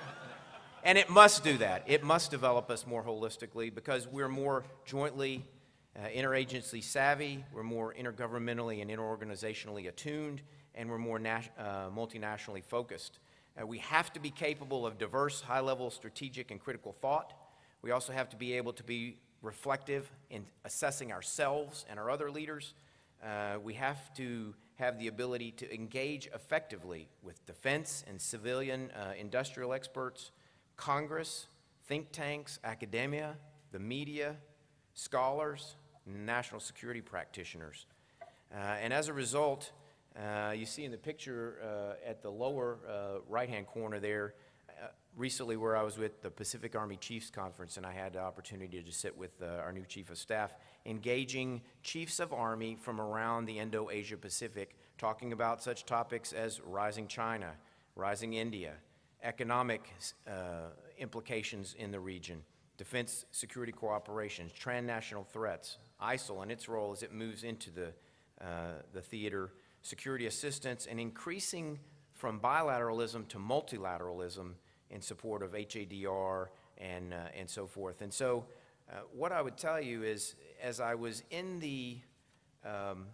and it must do that. It must develop us more holistically because we're more jointly uh, interagency savvy, we're more intergovernmentally and interorganizationally attuned, and we're more uh, multinationally focused. Uh, we have to be capable of diverse, high-level strategic and critical thought. We also have to be able to be reflective in assessing ourselves and our other leaders. Uh, we have to have the ability to engage effectively with defense and civilian uh, industrial experts, Congress, think tanks, academia, the media, scholars, and national security practitioners. Uh, and as a result, uh, you see in the picture uh, at the lower uh, right-hand corner there, uh, recently where I was with the Pacific Army Chiefs Conference, and I had the opportunity to sit with uh, our new Chief of Staff, engaging chiefs of Army from around the Indo-Asia Pacific, talking about such topics as rising China, rising India, economic uh, implications in the region, defense security cooperation, transnational threats, I S I L and its role as it moves into the, uh, the theater, security assistance, and increasing from bilateralism to multilateralism in support of H A D R and, uh, and so forth. And so uh, what I would tell you is, as I was in the um,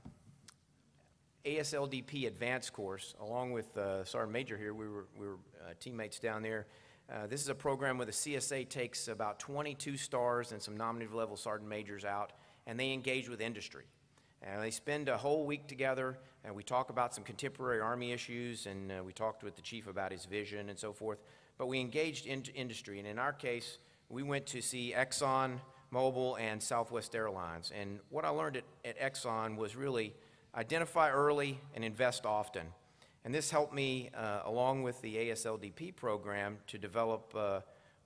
A S L D P advanced course, along with uh, Sergeant Major here, we were, we were uh, teammates down there. Uh, this is a program where the C S A takes about twenty-two stars and some nominative level Sergeant Majors out, and they engage with industry. And they spend a whole week together, and we talk about some contemporary Army issues, and uh, we talked with the chief about his vision and so forth. But we engaged in industry, and in our case, we went to see Exxon, Mobil, and Southwest Airlines. And what I learned at, at Exxon was really identify early and invest often. And this helped me, uh, along with the A S L D P program, to develop uh,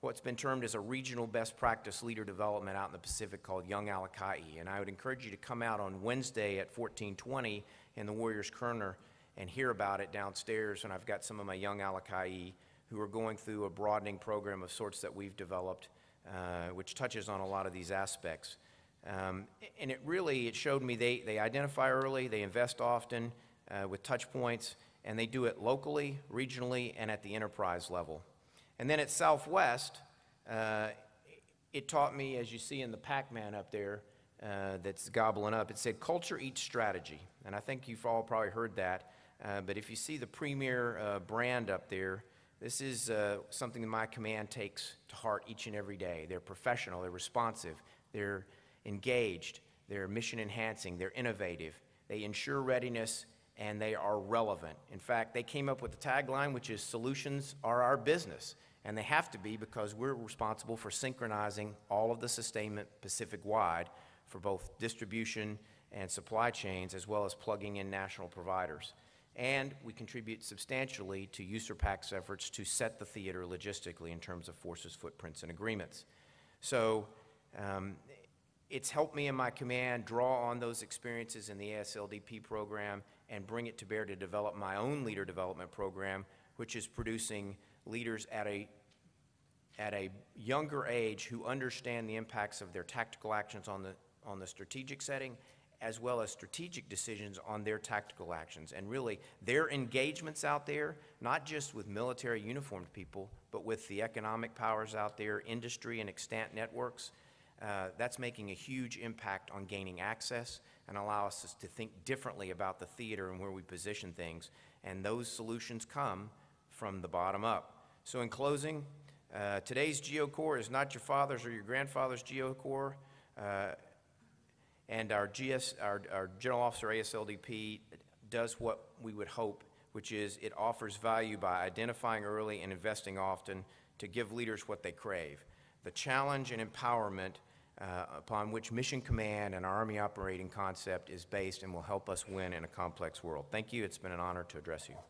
what's been termed as a regional best practice leader development out in the Pacific called Young Alakai. And I would encourage you to come out on Wednesday at fourteen twenty in the Warriors Corner and hear about it downstairs. And I've got some of my young Alakai who are going through a broadening program of sorts that we've developed, uh, which touches on a lot of these aspects. Um, and it really, it showed me they, they identify early, they invest often uh, with touch points, and they do it locally, regionally, and at the enterprise level. And then at Southwest, uh, it taught me, as you see in the Pac-Man up there uh, that's gobbling up, it said culture eats strategy. And I think you've all probably heard that. Uh, but if you see the premier uh, brand up there, this is uh, something that my command takes to heart each and every day. They're professional, they're responsive, they're engaged, they're mission enhancing, they're innovative, they ensure readiness, and they are relevant. In fact, they came up with the tagline, which is solutions are our business. And they have to be because we're responsible for synchronizing all of the sustainment Pacific-wide for both distribution and supply chains, as well as plugging in national providers. And we contribute substantially to U S R PAC's efforts to set the theater logistically in terms of forces, footprints, and agreements. So um, it's helped me in my command draw on those experiences in the A S L D P program and bring it to bear to develop my own leader development program, which is producing leaders at a, at a younger age who understand the impacts of their tactical actions on the, on the strategic setting, as well as strategic decisions on their tactical actions. And really, their engagements out there, not just with military uniformed people, but with the economic powers out there, industry and extant networks, uh, that's making a huge impact on gaining access and allow us to think differently about the theater and where we position things. And those solutions come from the bottom up. So in closing, uh, today's GeoCorps is not your father's or your grandfather's GeoCorps, uh, and our, G S, our, our General Officer A S L D P does what we would hope, which is it offers value by identifying early and investing often to give leaders what they crave. The challenge and empowerment uh, upon which Mission Command and our Army operating concept is based and will help us win in a complex world. Thank you. It's been an honor to address you.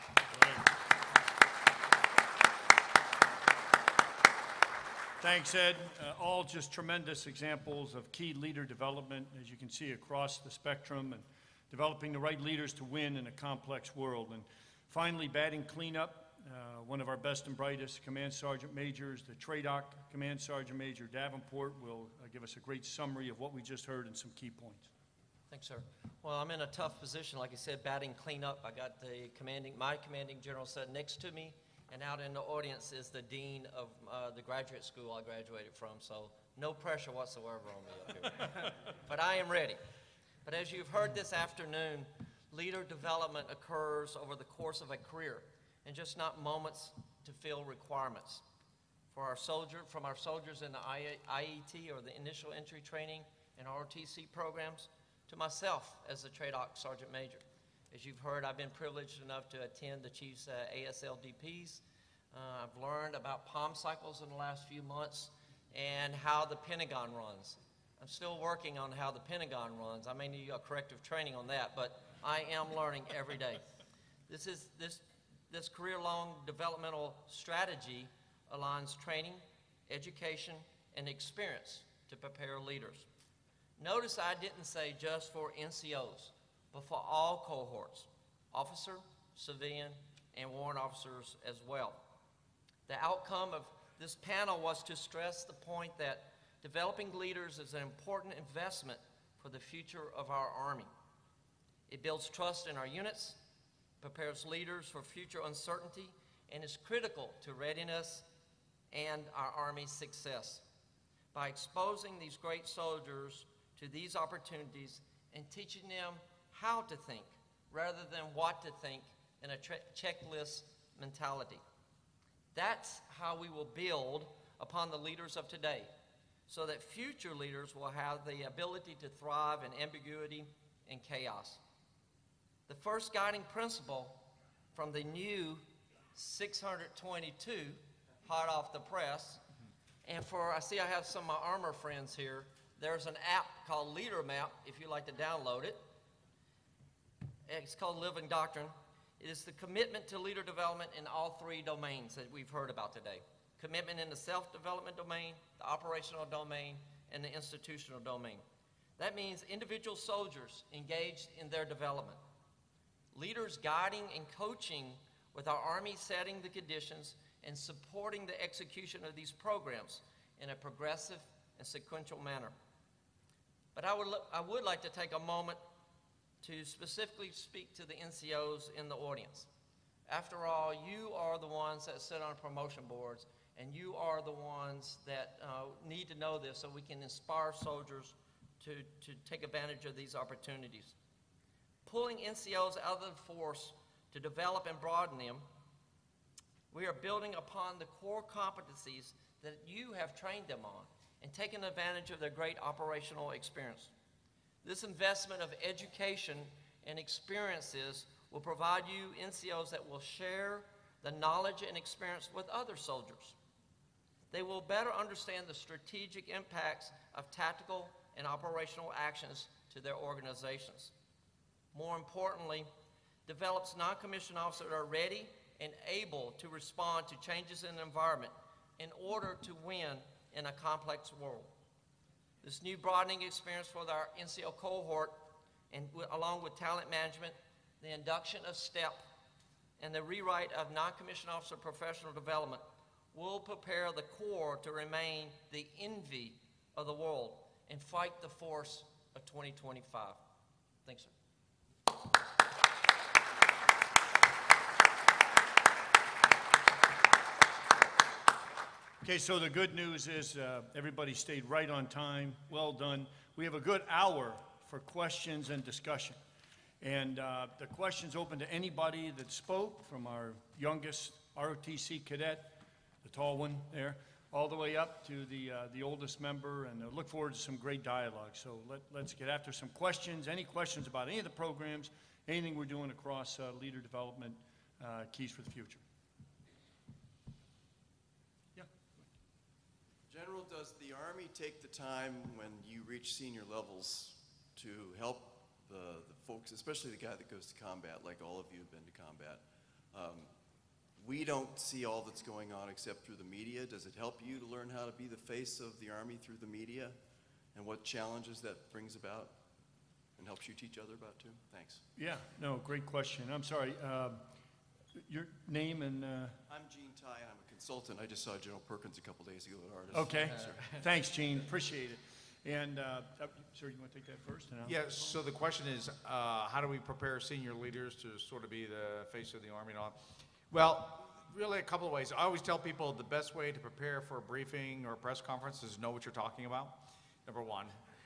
Thanks, Ed. Uh, all just tremendous examples of key leader development, as you can see across the spectrum, and developing the right leaders to win in a complex world. And finally, batting cleanup, uh, one of our best and brightest Command Sergeant Majors, the TRADOC Command Sergeant Major Davenport, will uh, give us a great summary of what we just heard and some key points. Thanks, sir. Well, I'm in a tough position. Like I said, batting cleanup. I got the commanding, my commanding general sitting next to me. And out in the audience is the dean of uh, the graduate school I graduated from, so no pressure whatsoever on me up here. But I am ready. But as you've heard this afternoon, leader development occurs over the course of a career, and just not moments to fill requirements. For our soldier, from our soldiers in the I E T, or the initial entry training and R O T C programs, to myself as the TRADOC Sergeant Major. As you've heard, I've been privileged enough to attend the Chief's uh, A S L D Ps. Uh, I've learned about palm cycles in the last few months and how the Pentagon runs. I'm still working on how the Pentagon runs. I may need a corrective training on that, but I am learning every day. This is this this career-long developmental strategy aligns training, education, and experience to prepare leaders. Notice I didn't say just for N C Os, but for all cohorts, officer, civilian, and warrant officers as well. The outcome of this panel was to stress the point that developing leaders is an important investment for the future of our Army. It builds trust in our units, prepares leaders for future uncertainty, and is critical to readiness and our Army's success. By exposing these great soldiers to these opportunities and teaching them how to think rather than what to think in a checklist mentality. That's how we will build upon the leaders of today, so that future leaders will have the ability to thrive in ambiguity and chaos. The first guiding principle from the new six hundred twenty-two, hot off the press, and for, I see I have some of my armor friends here, there's an app called Leader Map, if you'd like to download it. It's called Living Doctrine. It is the commitment to leader development in all three domains that we've heard about today. commitment in the self-development domain, the operational domain, and the institutional domain. That means individual soldiers engaged in their development, leaders guiding and coaching with our Army setting the conditions and supporting the execution of these programs in a progressive and sequential manner. But I would, I would like to take a moment to specifically speak to the N C Os in the audience. After all, you are the ones that sit on promotion boards, and you are the ones that uh, need to know this so we can inspire soldiers to, to take advantage of these opportunities. Pulling N C Os out of the force to develop and broaden them, we are building upon the core competencies that you have trained them on and taking advantage of their great operational experience. This investment of education and experiences will provide you N C Os that will share the knowledge and experience with other soldiers. They will better understand the strategic impacts of tactical and operational actions to their organizations. More importantly, develops non-commissioned officers that are ready and able to respond to changes in the environment in order to win in a complex world. This new broadening experience for our N C O cohort, and along with talent management, the induction of STEP, and the rewrite of non-commissioned officer professional development will prepare the Corps to remain the envy of the world and fight the force of twenty twenty-five. Thanks, sir. Okay, so the good news is uh, everybody stayed right on time. Well done. We have a good hour for questions and discussion. And uh, the question's open to anybody that spoke, from our youngest R O T C cadet, the tall one there, all the way up to the, uh, the oldest member, and I look forward to some great dialogue. So let, let's get after some questions. Any questions about any of the programs, anything we're doing across uh, leader development, uh, keys for the future? General, does the Army take the time when you reach senior levels to help the, the folks, especially the guy that goes to combat, like all of you have been to combat? Um, we don't see all that's going on except through the media. Does it help you to learn how to be the face of the Army through the media, and what challenges that brings about, and helps you teach other about too? Thanks. Yeah, no, great question. I'm sorry. Uh, your name and... Uh, I'm Gene Ty. I'm a consultant. I just saw General Perkins a couple days ago at Artist. Okay. Uh, Thanks, Gene. Appreciate it. And, uh, uh, sir, you want to take that first? And I'll- Yeah, so the question is, uh, how do we prepare senior leaders to sort of be the face of the Army and all? Well, really a couple of ways. I always tell people the best way to prepare for a briefing or a press conference is know what you're talking about, number one.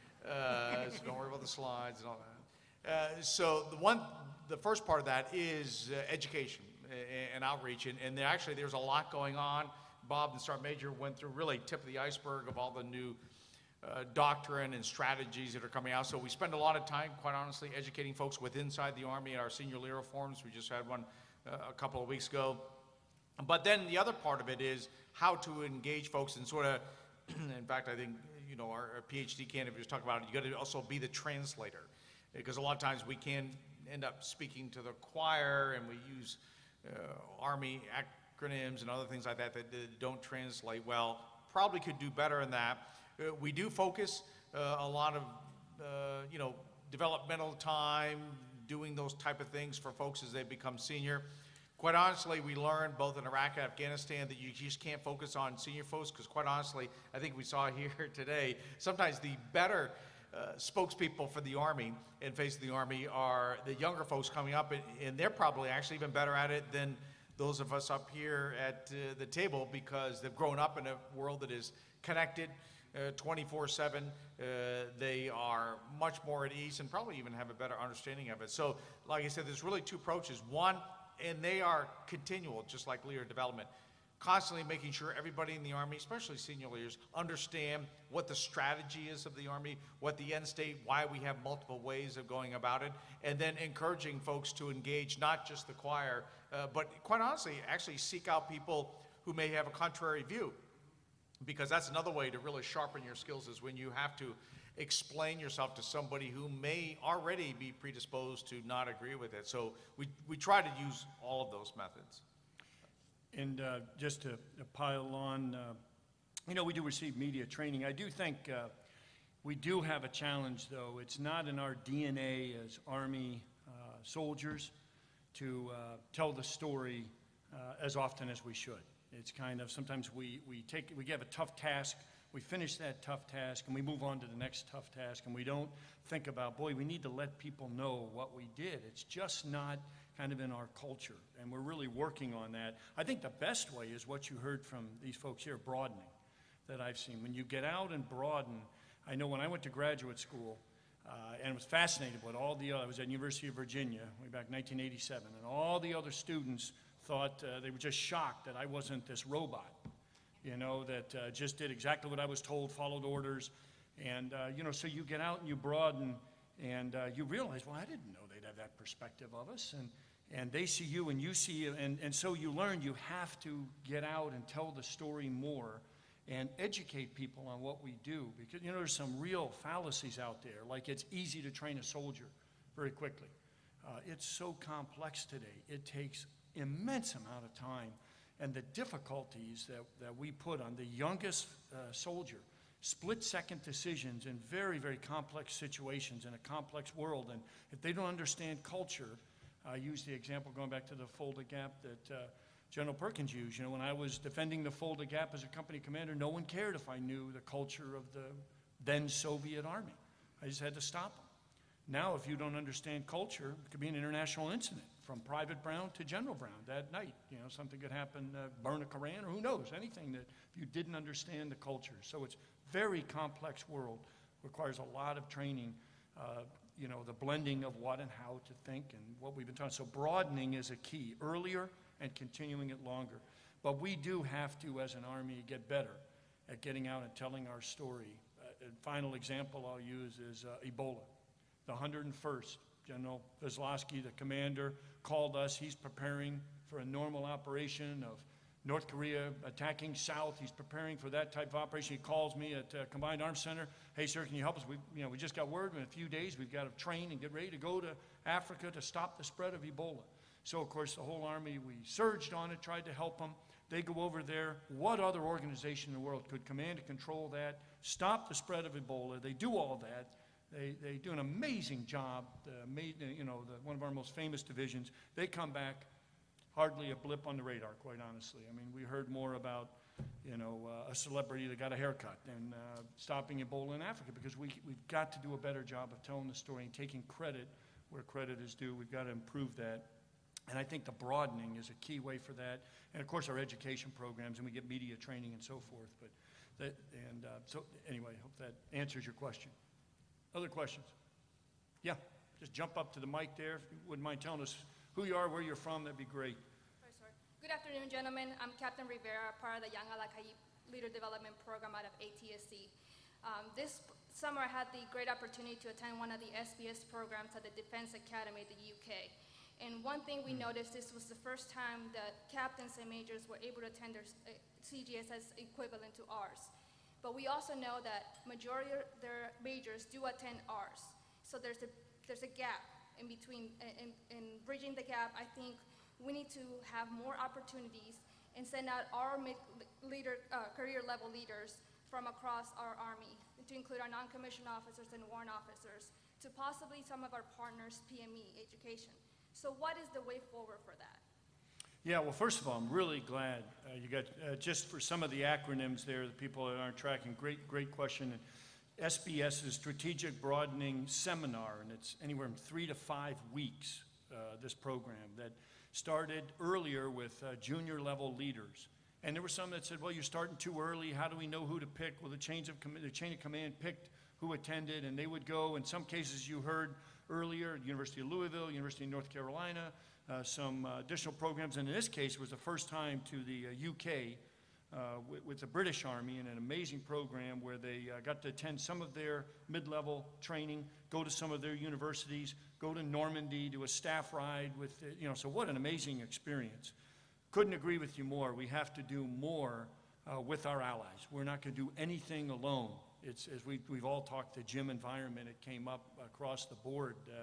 Uh, so don't worry about the slides and all that. Uh, so the one, the first part of that is uh, education and outreach, and, and there actually there's a lot going on. Bob and Sergeant Major went through really tip of the iceberg of all the new uh, doctrine and strategies that are coming out. So we spend a lot of time, quite honestly, educating folks with inside the Army at our senior leader forums. We just had one uh, a couple of weeks ago. But then the other part of it is how to engage folks and sort of, in fact, I think, you know, our, our PhD candidate was talking about it, you got to also be the translator, because a lot of times we can end up speaking to the choir, and we use Uh, Army acronyms and other things like that that, that don't translate well. Probably could do better in that. Uh, we do focus uh, a lot of, uh, you know, developmental time, doing those type of things for folks as they become senior. Quite honestly, we learned both in Iraq and Afghanistan that you just can't focus on senior folks, because quite honestly, I think we saw here today, sometimes the better Uh, spokespeople for the Army and face of the Army are the younger folks coming up, and, and they're probably actually even better at it than those of us up here at uh, the table, because they've grown up in a world that is connected twenty-four seven. Uh, they are much more at ease and probably even have a better understanding of it. So, like I said, there's really two approaches. One, and they are continual, just like leader development. Constantly making sure everybody in the Army, especially senior leaders, understand what the strategy is of the Army, what the end state, why we have multiple ways of going about it, and then encouraging folks to engage not just the choir, uh, but quite honestly, actually seek out people who may have a contrary view, because that's another way to really sharpen your skills, is when you have to explain yourself to somebody who may already be predisposed to not agree with it. So we, we try to use all of those methods. And uh, just to to pile on, uh, you know, we do receive media training. I do think uh, we do have a challenge, though. It's not in our D N A as Army uh, soldiers to uh, tell the story uh, as often as we should. It's kind of, sometimes we, we take, we give a tough task, we finish that tough task, and we move on to the next tough task, and we don't think about, boy, we need to let people know what we did. It's just not kind of in our culture, and we're really working on that. I think the best way is what you heard from these folks here, broadening, that I've seen. When you get out and broaden, I know when I went to graduate school, uh, and was fascinated with all the other, I was at University of Virginia way back in nineteen eighty-seven, and all the other students thought, uh, they were just shocked that I wasn't this robot, you know, that uh, just did exactly what I was told, followed orders, and, uh, you know, so you get out and you broaden, and uh, you realize, well, I didn't know they'd have that perspective of us, and, and they see you and you see you, and, and so you learn you have to get out and tell the story more and educate people on what we do, because, you know, there's some real fallacies out there, like it's easy to train a soldier very quickly. Uh, it's so complex today. It takes immense amount of time, and the difficulties that, that we put on the youngest uh, soldier, split-second decisions in very, very complex situations in a complex world, and if they don't understand culture, I use the example going back to the Fulda Gap that uh, General Perkins used. You know, when I was defending the Fulda Gap as a company commander, no one cared if I knew the culture of the then Soviet Army. I just had to stop them. Now, if you don't understand culture, it could be an international incident, from Private Brown to General Brown that night. You know, something could happen, uh, burn a Koran, or who knows, anything that if you didn't understand the culture. So it's very complex world, requires a lot of training, uh, you know, the blending of what and how to think and what we've been talking. So broadening is a key, earlier and continuing it longer. But we do have to, as an Army, get better at getting out and telling our story. Uh, a final example I'll use is uh, Ebola. The one hundred and first, General Kozlowski, the commander, called us. He's preparing for a normal operation of North Korea attacking South. He's preparing for that type of operation. He calls me at uh, Combined Arms Center. Hey, sir, can you help us? We, you know, we just got word in a few days we've got to train and get ready to go to Africa to stop the spread of Ebola. So, of course, the whole Army, we surged on it, tried to help them. They go over there. What other organization in the world could command and control that, stop the spread of Ebola? They do all that. They, they do an amazing job, the, you know, the, one of our most famous divisions. They come back, hardly a blip on the radar, quite honestly. I mean, we heard more about, you know, uh, a celebrity that got a haircut than uh, stopping Ebola in Africa, because we, we've got to do a better job of telling the story and taking credit where credit is due. We've got to improve that. And I think the broadening is a key way for that. And, of course, our education programs, and we get media training and so forth. But that, and uh, so, anyway, I hope that answers your question. Other questions? Yeah, just jump up to the mic there. If you wouldn't mind telling us who you are, where you're from, that'd be great. Sorry, sorry. Good afternoon, gentlemen. I'm Captain Rivera, part of the Young Alakai Leader Development Program out of A T S C. Um, this summer, I had the great opportunity to attend one of the S B S programs at the Defense Academy at the U K. And one thing we noticed, this was the first time that captains and majors were able to attend their uh, C G S S equivalent to ours. But we also know that majority of their majors do attend ours. So there's a, there's a gap in between, in, in bridging the gap. I think we need to have more opportunities and send out our mid leader, uh, career level leaders from across our Army, to include our non-commissioned officers and warrant officers, to possibly some of our partners, P M E, education. So what is the way forward for that? Yeah, well, first of all, I'm really glad uh, you got, uh, just for some of the acronyms there, the people that aren't tracking, great, great question. And S B S is Strategic Broadening Seminar, and it's anywhere from three to five weeks, uh, this program, that started earlier with uh, junior level leaders. And there were some that said, well, you're starting too early, how do we know who to pick? Well, the, chains of the chain of command picked who attended, and they would go. In some cases, you heard earlier, University of Louisville, University of North Carolina, Uh, some uh, additional programs, and in this case, it was the first time to the uh, U K uh, with, with the British Army, in an amazing program where they uh, got to attend some of their mid-level training, go to some of their universities, go to Normandy, do a staff ride with, uh, you know, so what an amazing experience. Couldn't agree with you more. We have to do more uh, with our allies. We're not going to do anything alone. It's, as we, we've all talked, the gym environment, it came up across the board. Uh,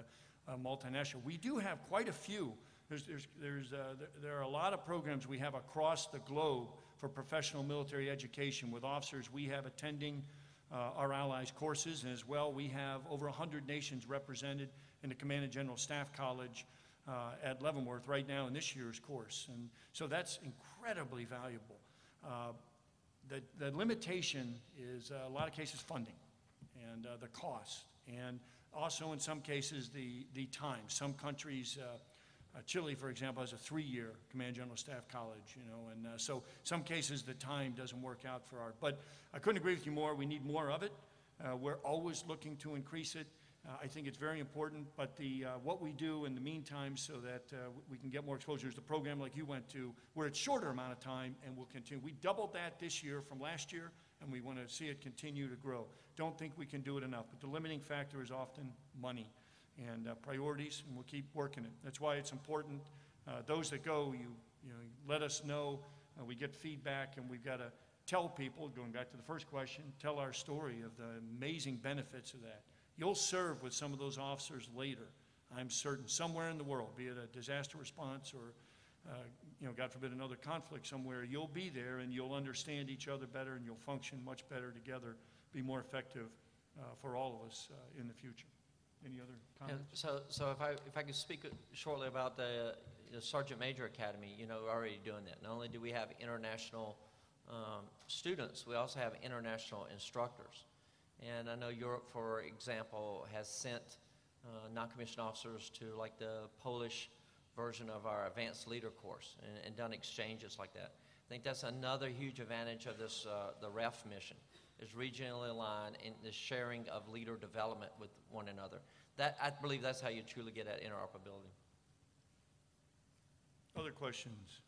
uh, multinational. We do have quite a few. There's, there's, there's, uh, there, there are a lot of programs we have across the globe for professional military education with officers we have attending uh, our allies courses, and as well we have over one hundred nations represented in the Command and General Staff College uh, at Leavenworth right now in this year's course. And so that's incredibly valuable. Uh, the, the limitation is uh, a lot of cases funding and uh, the cost, and also in some cases the, the time. Some countries, uh, uh, Chile, for example, has a three-year Command General Staff College, you know, and uh, so some cases the time doesn't work out for our, but I couldn't agree with you more. We need more of it. Uh, we're always looking to increase it. Uh, I think it's very important, but the, uh, what we do in the meantime so that uh, we can get more exposure is the program like you went to, where it's shorter amount of time and we'll continue. We doubled that this year from last year, and we want to see it continue to grow. Don't think we can do it enough, but the limiting factor is often money and uh, priorities, and we'll keep working it. That's why it's important. Uh, those that go, you, you know, let us know. Uh, we get feedback, and we've got to tell people, going back to the first question, tell our story of the amazing benefits of that. You'll serve with some of those officers later, I'm certain, somewhere in the world, be it a disaster response or, uh, you know, God forbid, another conflict somewhere. You'll be there, and you'll understand each other better, and you'll function much better together, be more effective uh, for all of us uh, in the future. Any other comments? And so, so if I if I could speak shortly about the, the Sergeant Major Academy, you know, we're already doing that. Not only do we have international um, students, we also have international instructors. And I know Europe, for example, has sent uh, non-commissioned officers to like the Polish version of our advanced leader course and, and done exchanges like that. I think that's another huge advantage of this, uh, the R E F mission, is regionally aligned in the sharing of leader development with one another. That, I believe that's how you truly get at interoperability. Other questions?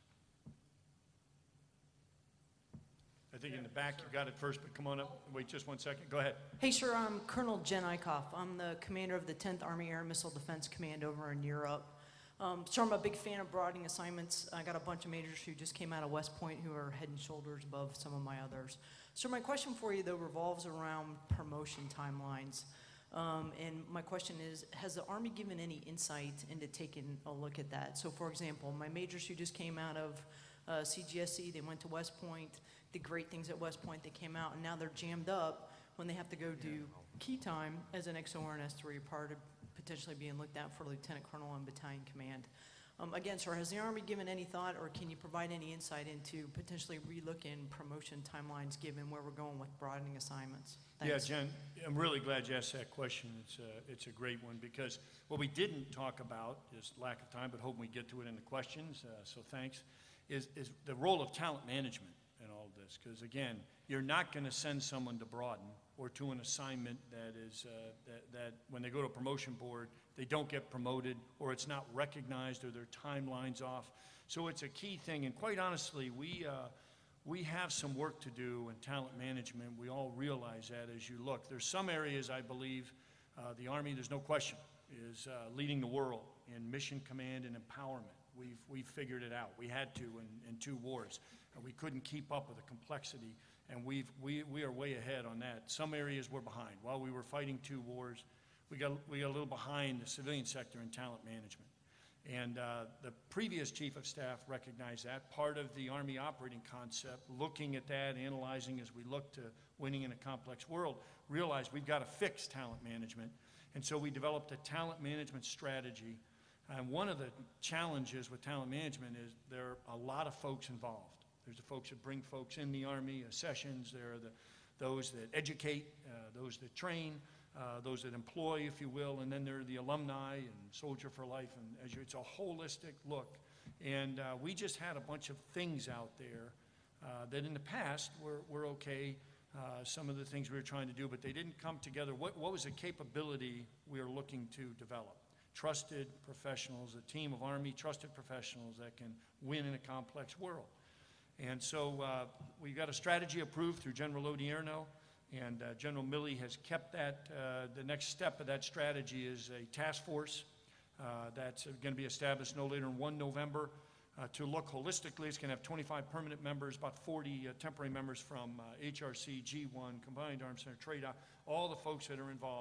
I think in the back you got it first, but come on up. Wait just one second. Go ahead. Hey, sir, I'm Colonel Jen Eichhoff. I'm the commander of the tenth Army Air Missile Defense Command over in Europe. Um, so I'm a big fan of broadening assignments. I got a bunch of majors who just came out of West Point who are head and shoulders above some of my others. So my question for you, though, revolves around promotion timelines. Um, and my question is, has the Army given any insight into taking a look at that? So, for example, my majors who just came out of uh, C G S C, they went to West Point, did great things at West Point, they came out, and now they're jammed up when they have to go do key time as an X O R and S three, part of potentially being looked at for Lieutenant Colonel and Battalion Command. Um, again, sir, has the Army given any thought, or can you provide any insight into potentially relooking promotion timelines given where we're going with broadening assignments? Thanks. Yeah, Jen, I'm really glad you asked that question. It's a, it's a great one, because what we didn't talk about is lack of time, but hoping we get to it in the questions, uh, so thanks, is, is the role of talent management in all of this. Because again, you're not going to send someone to broaden or to an assignment that is, uh, that, that when they go to a promotion board, they don't get promoted, or it's not recognized, or their timeline's off. So it's a key thing, and quite honestly, we, uh, we have some work to do in talent management. We all realize that as you look. There's some areas, I believe, uh, the Army, there's no question, is uh, leading the world in mission command and empowerment. We've, we've figured it out. We had to in, in two wars. Uh, we couldn't keep up with the complexity, and we've, we, we are way ahead on that. Some areas we're behind. While we were fighting two wars, we got, we got a little behind the civilian sector in talent management. And uh, the previous chief of staff recognized that. Part of the Army operating concept, looking at that, analyzing as we look to winning in a complex world, realized we've got to fix talent management. And so we developed a talent management strategy. And one of the challenges with talent management is there are a lot of folks involved. There's the folks that bring folks in the Army, uh, sessions. There are the, those that educate, uh, those that train, uh, those that employ, if you will, and then there are the alumni and Soldier for Life. And as you, it's a holistic look. And uh, we just had a bunch of things out there uh, that in the past were, were okay, uh, some of the things we were trying to do, but they didn't come together. What, what was the capability we were looking to develop? Trusted professionals, a team of Army trusted professionals that can win in a complex world. And so uh, we got a strategy approved through General Odierno, and uh, General Milley has kept that. Uh, the next step of that strategy is a task force uh, that's going to be established no later than the first of November uh, to look holistically. It's going to have twenty-five permanent members, about forty uh, temporary members from uh, H R C, G one, Combined Arms Center, TRADOC, all the folks that are involved.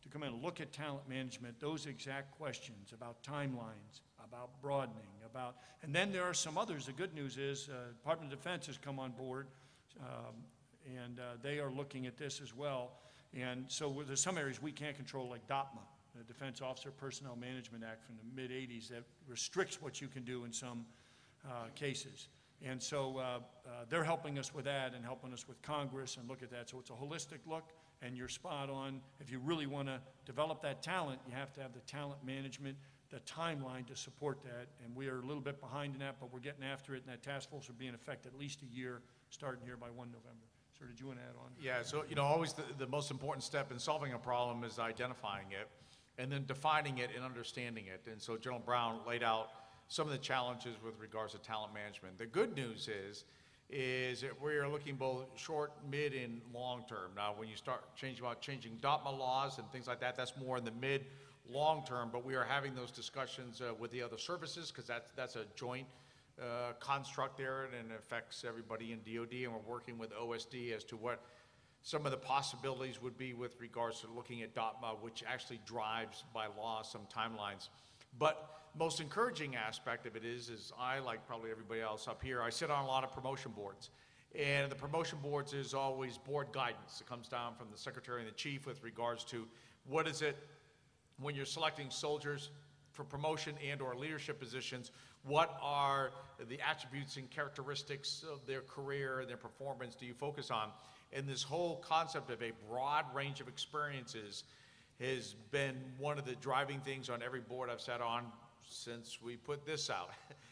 to come in and look at talent management, those exact questions about timelines, about broadening, about, and then there are some others. The good news is uh, Department of Defense has come on board, um, and uh, they are looking at this as well. And so there's some areas we can't control, like D O P M A, the Defense Officer Personnel Management Act from the mid eighties, that restricts what you can do in some uh, cases. And so uh, uh, they're helping us with that and helping us with Congress and look at that. So it's a holistic look, and you're spot on. If you really want to develop that talent, you have to have the talent management, the timeline to support that. And we are a little bit behind in that, but we're getting after it, and that task force will be in effect at least a year, starting here by one November. Sir, did you want to add on? Yeah, so, you know, always the, the most important step in solving a problem is identifying it and then defining it and understanding it. And so General Brown laid out some of the challenges with regards to talent management. The good news is, is that we are looking both short, mid, and long term. Now, when you start changing about changing D O P M A laws and things like that, that's more in the mid, long term, but we are having those discussions uh, with the other services, because that's, that's a joint uh, construct there, and it affects everybody in D O D, and we're working with O S D as to what some of the possibilities would be with regards to looking at D O P M A, which actually drives by law some timelines. But most encouraging aspect of it is, is I, like probably everybody else up here, I sit on a lot of promotion boards. And the promotion boards is always board guidance. It comes down from the secretary and the chief with regards to what is it when you're selecting soldiers for promotion and or leadership positions, what are the attributes and characteristics of their career and their performance do you focus on? And this whole concept of a broad range of experiences has been one of the driving things on every board I've sat on since we put this out.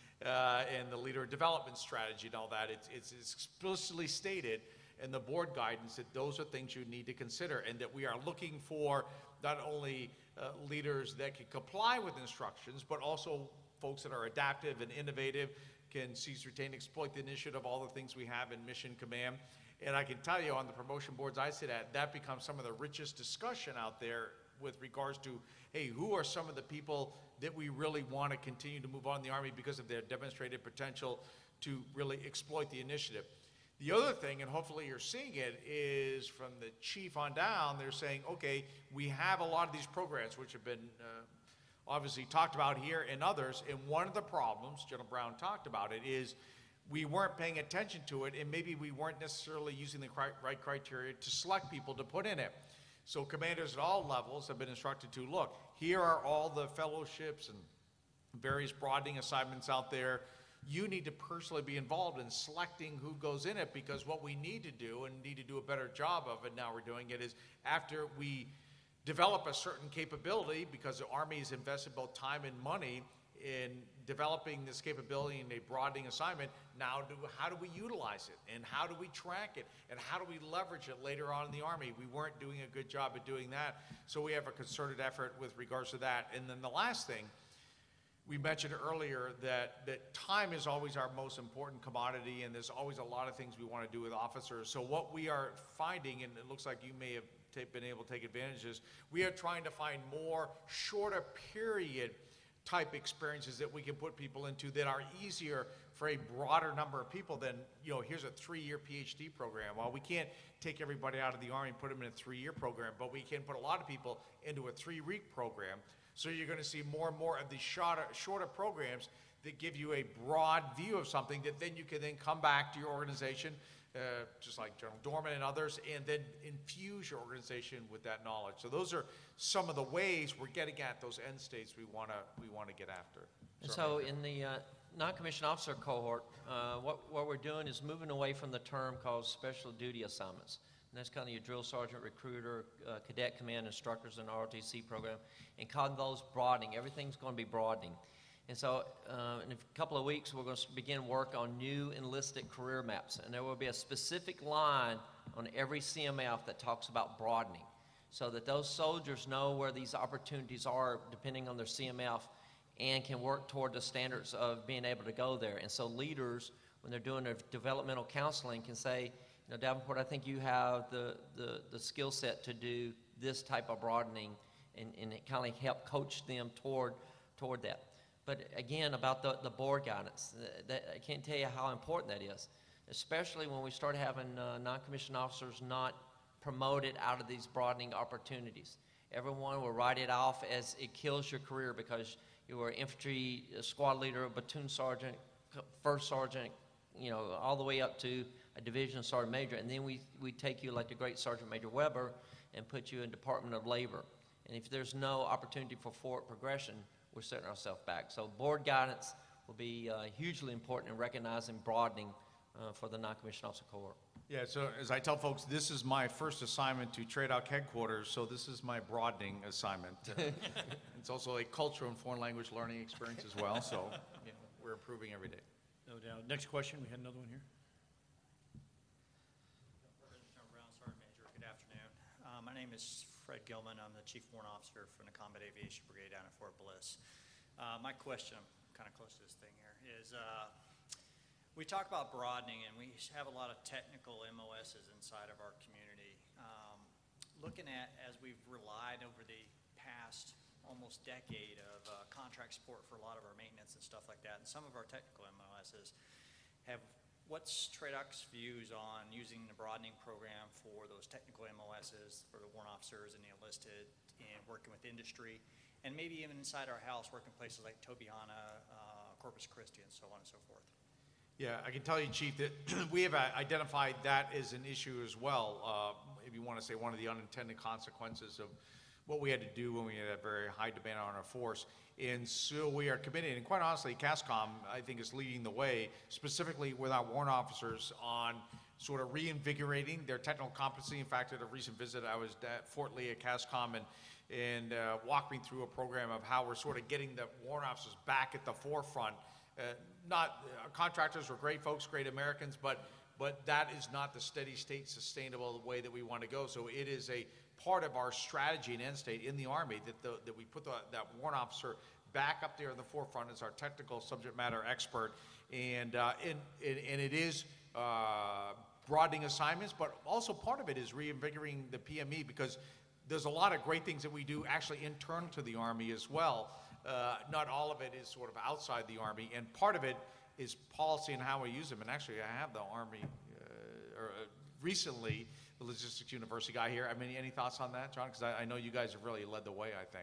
uh, and the leader development strategy and all that, it's, it's explicitly stated in the board guidance that those are things you need to consider, and that we are looking for not only uh, leaders that can comply with instructions, but also folks that are adaptive and innovative, can seize, retain, exploit the initiative, all the things we have in Mission Command. And I can tell you on the promotion boards I sit at, that becomes some of the richest discussion out there with regards to, hey, who are some of the people that we really want to continue to move on in the Army because of their demonstrated potential to really exploit the initiative. The other thing, and hopefully you're seeing it, is from the chief on down, they're saying, okay, we have a lot of these programs which have been uh, obviously talked about here and others, and one of the problems, General Brown talked about it, is we weren't paying attention to it, and maybe we weren't necessarily using the right criteria to select people to put in it. So commanders at all levels have been instructed to, look, here are all the fellowships and various broadening assignments out there. You need to personally be involved in selecting who goes in it, because what we need to do, and need to do a better job of it, now we're doing it, is after we develop a certain capability, because the Army has invested both time and money in developing this capability in a broadening assignment, now do, how do we utilize it, and how do we track it, and how do we leverage it later on in the Army? We weren't doing a good job at doing that, so we have a concerted effort with regards to that. And then the last thing, we mentioned earlier that, that time is always our most important commodity, and there's always a lot of things we want to do with officers. So what we are finding, and it looks like you may have been able to take advantage of, is we are trying to find more shorter period type experiences that we can put people into that are easier for a broader number of people than, you know, here's a three-year P H D program. Well, we can't take everybody out of the Army and put them in a three-year program, but we can put a lot of people into a three-week program. So you're going to see more and more of these shorter, shorter programs that give you a broad view of something that then you can then come back to your organization, uh, just like General Dorman and others, and then infuse your organization with that knowledge. So those are some of the ways we're getting at those end states we want to we want to get after. And so in the uh, non-commissioned officer cohort, uh, what, what we're doing is moving away from the term called special duty assignments. And that's kind of your drill sergeant, recruiter, uh, cadet command instructors in the R O T C program, and calling those broadening. Everything's going to be broadening. And so uh, in a couple of weeks, we're going to begin work on new enlisted career maps. And there will be a specific line on every C M F that talks about broadening, so that those soldiers know where these opportunities are depending on their C M F and can work toward the standards of being able to go there. And so leaders, when they're doing their developmental counseling, can say, you know, Davenport, I think you have the, the, the skill set to do this type of broadening, and, and it kind of help coach them toward, toward that. But again, about the, the board guidance, that, I can't tell you how important that is, especially when we start having uh, non-commissioned officers not promoted out of these broadening opportunities. Everyone will write it off as it kills your career because you were infantry uh, squad leader, a platoon sergeant, c- first sergeant, you know, all the way up to a division sergeant major, and then we, we take you like the great Sergeant Major Weber and put you in Department of Labor. And if there's no opportunity for forward progression, we're setting ourselves back. So board guidance will be uh, hugely important in recognizing broadening uh, for the non-commissioned officer cohort. Yeah, so as I tell folks, this is my first assignment to TRADOC headquarters, so this is my broadening assignment. Uh, it's also a cultural and foreign language learning experience as well, so yeah, we're improving every day. No doubt. Next question, we had another one here. Good afternoon. Uh, my name is Fred Gilman. I'm the Chief Warrant Officer from the Combat Aviation Brigade down at Fort Bliss. Uh, my question, I'm kind of close to this thing here, is uh, we talk about broadening, and we have a lot of technical M O Ss inside of our community. Um, looking at, as we've relied over the past almost decade of uh, contract support for a lot of our maintenance and stuff like that, and some of our technical M O Ss have, what's TRADOC's views on using the broadening program for those technical M O Ss, for the warrant officers and the enlisted, and working with industry, and maybe even inside our house, working places like Tobiana, uh, Corpus Christi, and so on and so forth? Yeah, I can tell you, Chief, that we have uh, identified that as an issue as well. Uh, if you want to say one of the unintended consequences of what we had to do when we had a very high demand on our force. And so we are committed, and quite honestly, CASCOM, I think, is leading the way, specifically with our warrant officers, on sort of reinvigorating their technical competency. In fact, at a recent visit, I was at Fort Lee at CASCOM and, and uh, walked me through a program of how we're sort of getting the warrant officers back at the forefront. Uh, not, uh, contractors were great folks, great Americans, but, but that is not the steady state, sustainable way that we want to go. So it is a part of our strategy and end state in the Army that, the, that we put the, that warrant officer back up there in the forefront as our technical subject matter expert. And, uh, and, and, and it is uh, broadening assignments, but also part of it is reinvigorating the P M E, because there's a lot of great things that we do actually internal to the Army as well. Uh, not all of it is sort of outside the Army, and part of it is policy and how we use them. And actually, I have the Army, uh, or uh, recently, the Logistics University guy here. I mean, any thoughts on that, John? Because I, I know you guys have really led the way, I think.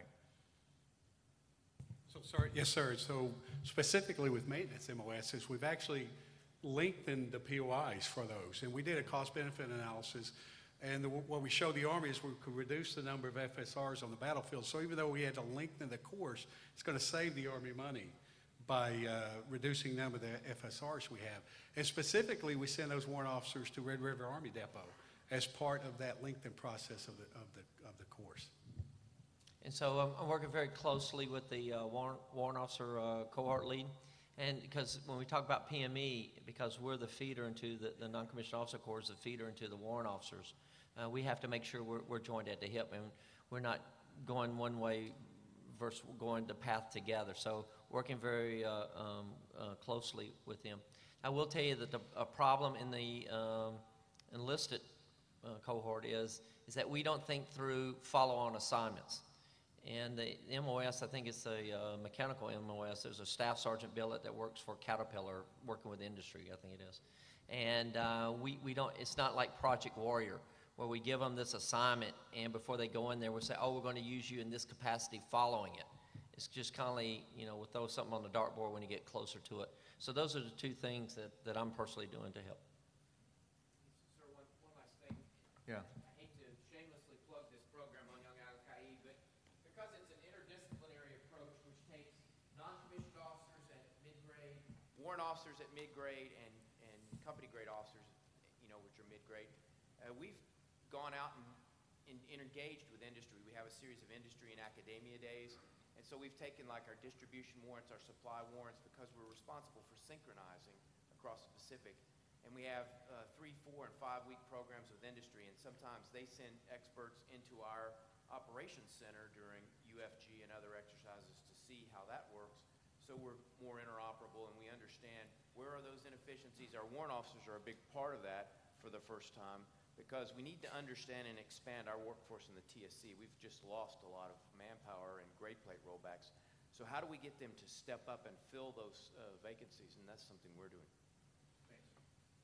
So, sorry. Yes, sir. So specifically with maintenance M O Ss, we've actually lengthened the P O Is for those. And we did a cost-benefit analysis. And the, what we showed the Army is we could reduce the number of F S Rs on the battlefield. So even though we had to lengthen the course, it's going to save the Army money by uh, reducing the number of the F S Rs we have. And specifically, we send those warrant officers to Red River Army Depot as part of that lengthened process of the, of the, of the course. And so um, I'm working very closely with the uh, warrant, warrant officer uh, cohort lead. And because when we talk about P M E, because we're the feeder into the, the non-commissioned officer corps, the feeder into the warrant officers, uh, we have to make sure we're, we're joined at the hip, and we're not going one way versus going the path together. So working very uh, um, uh, closely with them. I will tell you that the a problem in the um, enlisted uh, cohort is, is that we don't think through follow-on assignments. And the M O S, I think it's a uh, mechanical M O S. There's a staff sergeant billet that works for Caterpillar, working with industry, I think it is. And uh, we, we don't, it's not like Project Warrior, where we give them this assignment, and before they go in there, we say, oh, we're going to use you in this capacity following it. It's just kind of like, you know, we'll throw something on the dartboard when you get closer to it. So those are the two things that, that I'm personally doing to help. Sir, one, one last thing. Yeah. I hate to shamelessly plug this program on Young Al-Qaeda, but because it's an interdisciplinary approach which takes non-commissioned officers at mid-grade, warrant officers at mid-grade, and, and company-grade officers, you know, which are mid-grade, uh, we've gone out and, and, and engaged with industry. We have a series of industry and academia days, and so we've taken like our distribution warrants, our supply warrants, because we're responsible for synchronizing across the Pacific. And we have uh, three, four, and five-week programs with industry, and sometimes they send experts into our operations center during U F G and other exercises to see how that works. So we're more interoperable, and we understand where are those inefficiencies. Our warrant officers are a big part of that for the first time, because we need to understand and expand our workforce in the T S C. We've just lost a lot of manpower and grade plate rollbacks. So how do we get them to step up and fill those uh, vacancies? And that's something we're doing.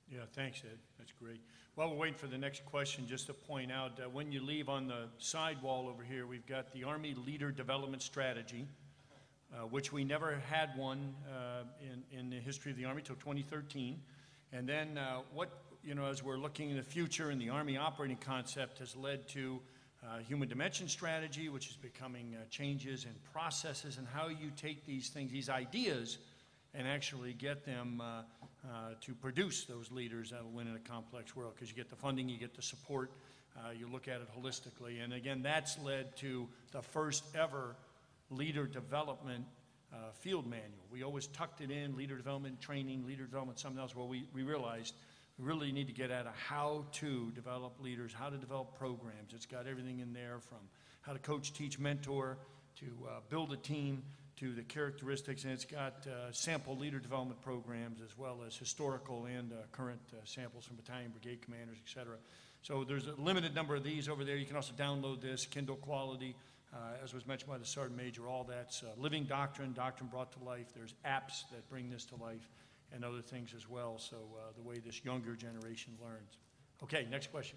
Yeah, thanks, Ed. That's great. While we're waiting for the next question, just to point out, uh, when you leave on the side wall over here, we've got the Army Leader Development Strategy, uh, which we never had one uh, in, in the history of the Army till twenty thirteen. And then uh, what, you know, as we're looking in the future, and the Army operating concept has led to uh, Human Dimension Strategy, which is becoming uh, changes in processes and how you take these things, these ideas, and actually get them uh, uh, to produce those leaders that will win in a complex world, because you get the funding, you get the support, uh, you look at it holistically. And again, that's led to the first ever leader development uh, field manual. We always tucked it in, leader development training, leader development something else. Well, we, we realized we really need to get at a how to develop leaders, how to develop programs. It's got everything in there, from how to coach, teach, mentor, to uh, build a team, to the characteristics, and it's got uh, sample leader development programs, as well as historical and uh, current uh, samples from battalion, brigade commanders, et cetera. So there's a limited number of these over there. You can also download this, Kindle quality, uh, as was mentioned by the Sergeant Major. All that's uh, living doctrine, doctrine brought to life. There's apps that bring this to life, and other things as well, so uh, the way this younger generation learns. Okay, next question.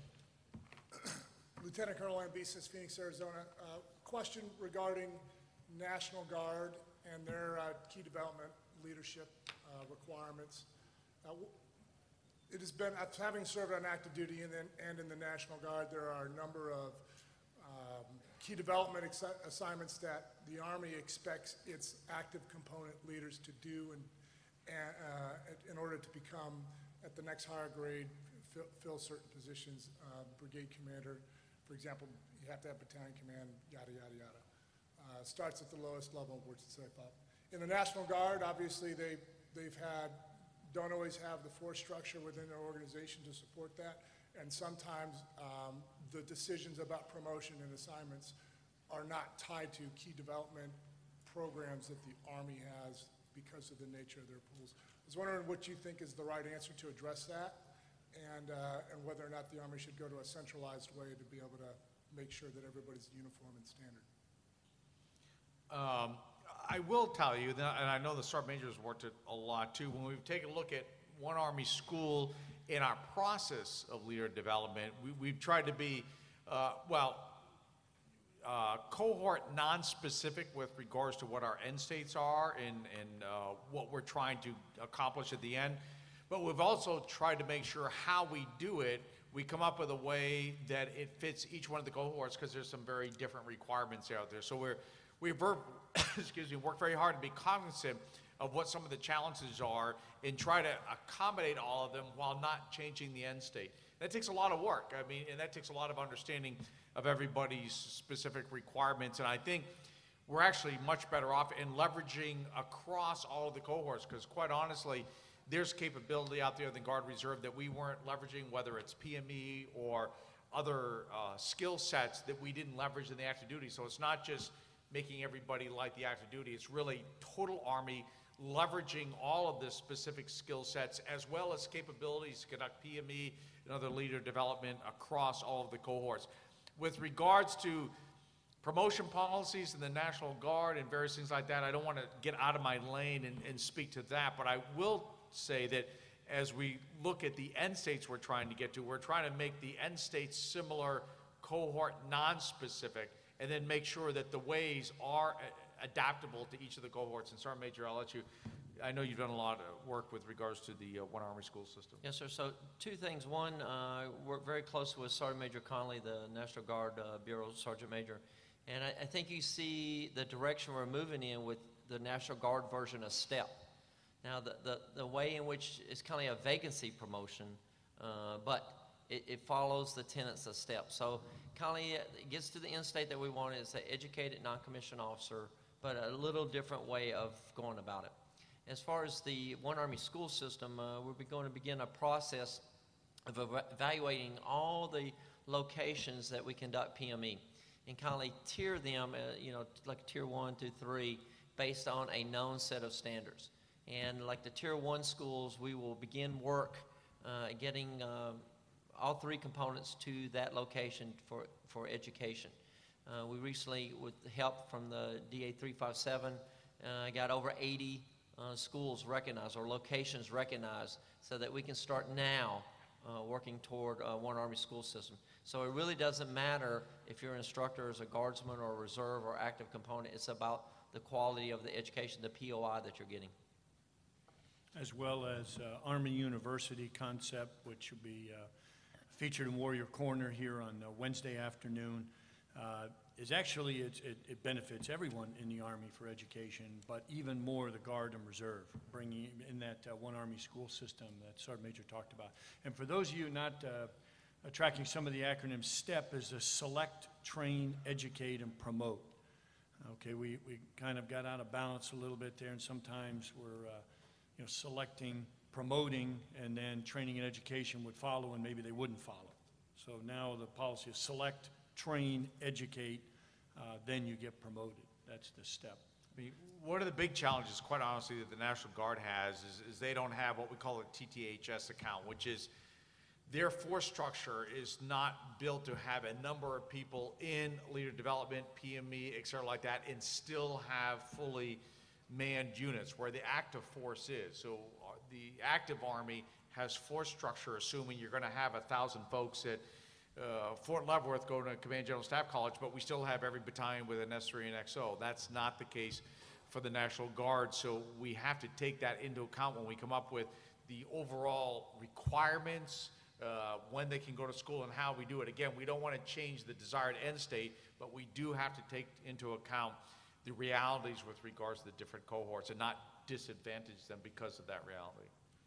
Lieutenant Colonel Ambesis, Phoenix, Arizona. Uh, question regarding National Guard and their uh, key development leadership uh, requirements. Uh, it has been, having served on active duty and, then, and in the National Guard, there are a number of um, key development assignments that the Army expects its active component leaders to do and, and, uh, in order to become, at the next higher grade, fill, fill certain positions. Uh, brigade commander, for example, you have to have battalion command, yada, yada, yada. Uh, starts at the lowest level and works itself up. In the National Guard, obviously, they, they've had, don't always have the force structure within their organization to support that, and sometimes um, the decisions about promotion and assignments are not tied to key development programs that the Army has because of the nature of their pools. I was wondering what you think is the right answer to address that, and, uh, and whether or not the Army should go to a centralized way to be able to make sure that everybody's uniform and standard. Um, I will tell you, that, and I know the Sergeant Major has worked it a lot too, when we've taken a look at one Army school in our process of leader development, we, we've tried to be, uh, well, uh, cohort non-specific with regards to what our end states are and, and uh, what we're trying to accomplish at the end. But we've also tried to make sure how we do it, we come up with a way that it fits each one of the cohorts, because there's some very different requirements out there. So we're We've excuse me, worked very hard to be cognizant of what some of the challenges are and try to accommodate all of them while not changing the end state. That takes a lot of work. I mean, and that takes a lot of understanding of everybody's specific requirements. And I think we're actually much better off in leveraging across all of the cohorts, because quite honestly, there's capability out there in the Guard Reserve that we weren't leveraging, whether it's P M E or other uh, skill sets that we didn't leverage in the active duty. So it's not just making everybody like the active duty. It's really total Army leveraging all of the specific skill sets as well as capabilities to conduct P M E and other leader development across all of the cohorts. With regards to promotion policies in the National Guard and various things like that, I don't want to get out of my lane and, and speak to that, but I will say that as we look at the end states we're trying to get to, we're trying to make the end states similar, cohort non-specific, and then make sure that the ways are adaptable to each of the cohorts. And Sergeant Major, I'll let you, I know you've done a lot of work with regards to the uh, One Army school system. Yes, sir. So two things. One, uh, work very close with Sergeant Major Connolly, the National Guard uh, Bureau Sergeant Major. And I, I think you see the direction we're moving in with the National Guard version of STEP. Now, the, the, the way in which it's kind of a vacancy promotion, uh, but it, it follows the tenets of STEP. So Connolly gets to the end state that we want. It's an educated non-commissioned officer, but a little different way of going about it. As far as the One Army school system, uh, we're going to begin a process of ev evaluating all the locations that we conduct P M E and kind of tier them, uh, you know, like tier one, two, three, based on a known set of standards. And like the tier one schools, we will begin work uh, getting uh, all three components to that location for, for education. Uh, we recently, with help from the D A three five seven, uh, got over eighty uh, schools recognized or locations recognized so that we can start now uh, working toward uh, one Army school system. So it really doesn't matter if you're an instructor as a guardsman or a reserve or active component. It's about the quality of the education, the P O I that you're getting. As well as uh, Army University concept, which will be uh, featured in Warrior Corner here on uh, Wednesday afternoon, uh, is actually, it's, it, it benefits everyone in the Army for education, but even more the Guard and Reserve, bringing in that uh, one Army school system that Sergeant Major talked about. And for those of you not uh, tracking some of the acronyms, STEP is to select, train, educate, and promote. Okay, we, we kind of got out of balance a little bit there, and sometimes we're uh, you know, selecting, promoting, and then training and education would follow, and maybe they wouldn't follow. So now the policy is select, train, educate, uh, then you get promoted. That's the step. I mean, one of the big challenges, quite honestly, that the National Guard has is, is they don't have what we call a T T H S account, which is their force structure is not built to have a number of people in leader development, P M E, et cetera, like that, and still have fully manned units where the active force is. So uh, the active Army has force structure, assuming you're going to have a thousand folks at uh, Fort Leavenworth going to Command General Staff College, but we still have every battalion with an S three and X O. That's not the case for the National Guard, so we have to take that into account when we come up with the overall requirements, uh, when they can go to school and how we do it. Again, we don't want to change the desired end state, but we do have to take into account the realities with regards to the different cohorts and not disadvantage them because of that reality.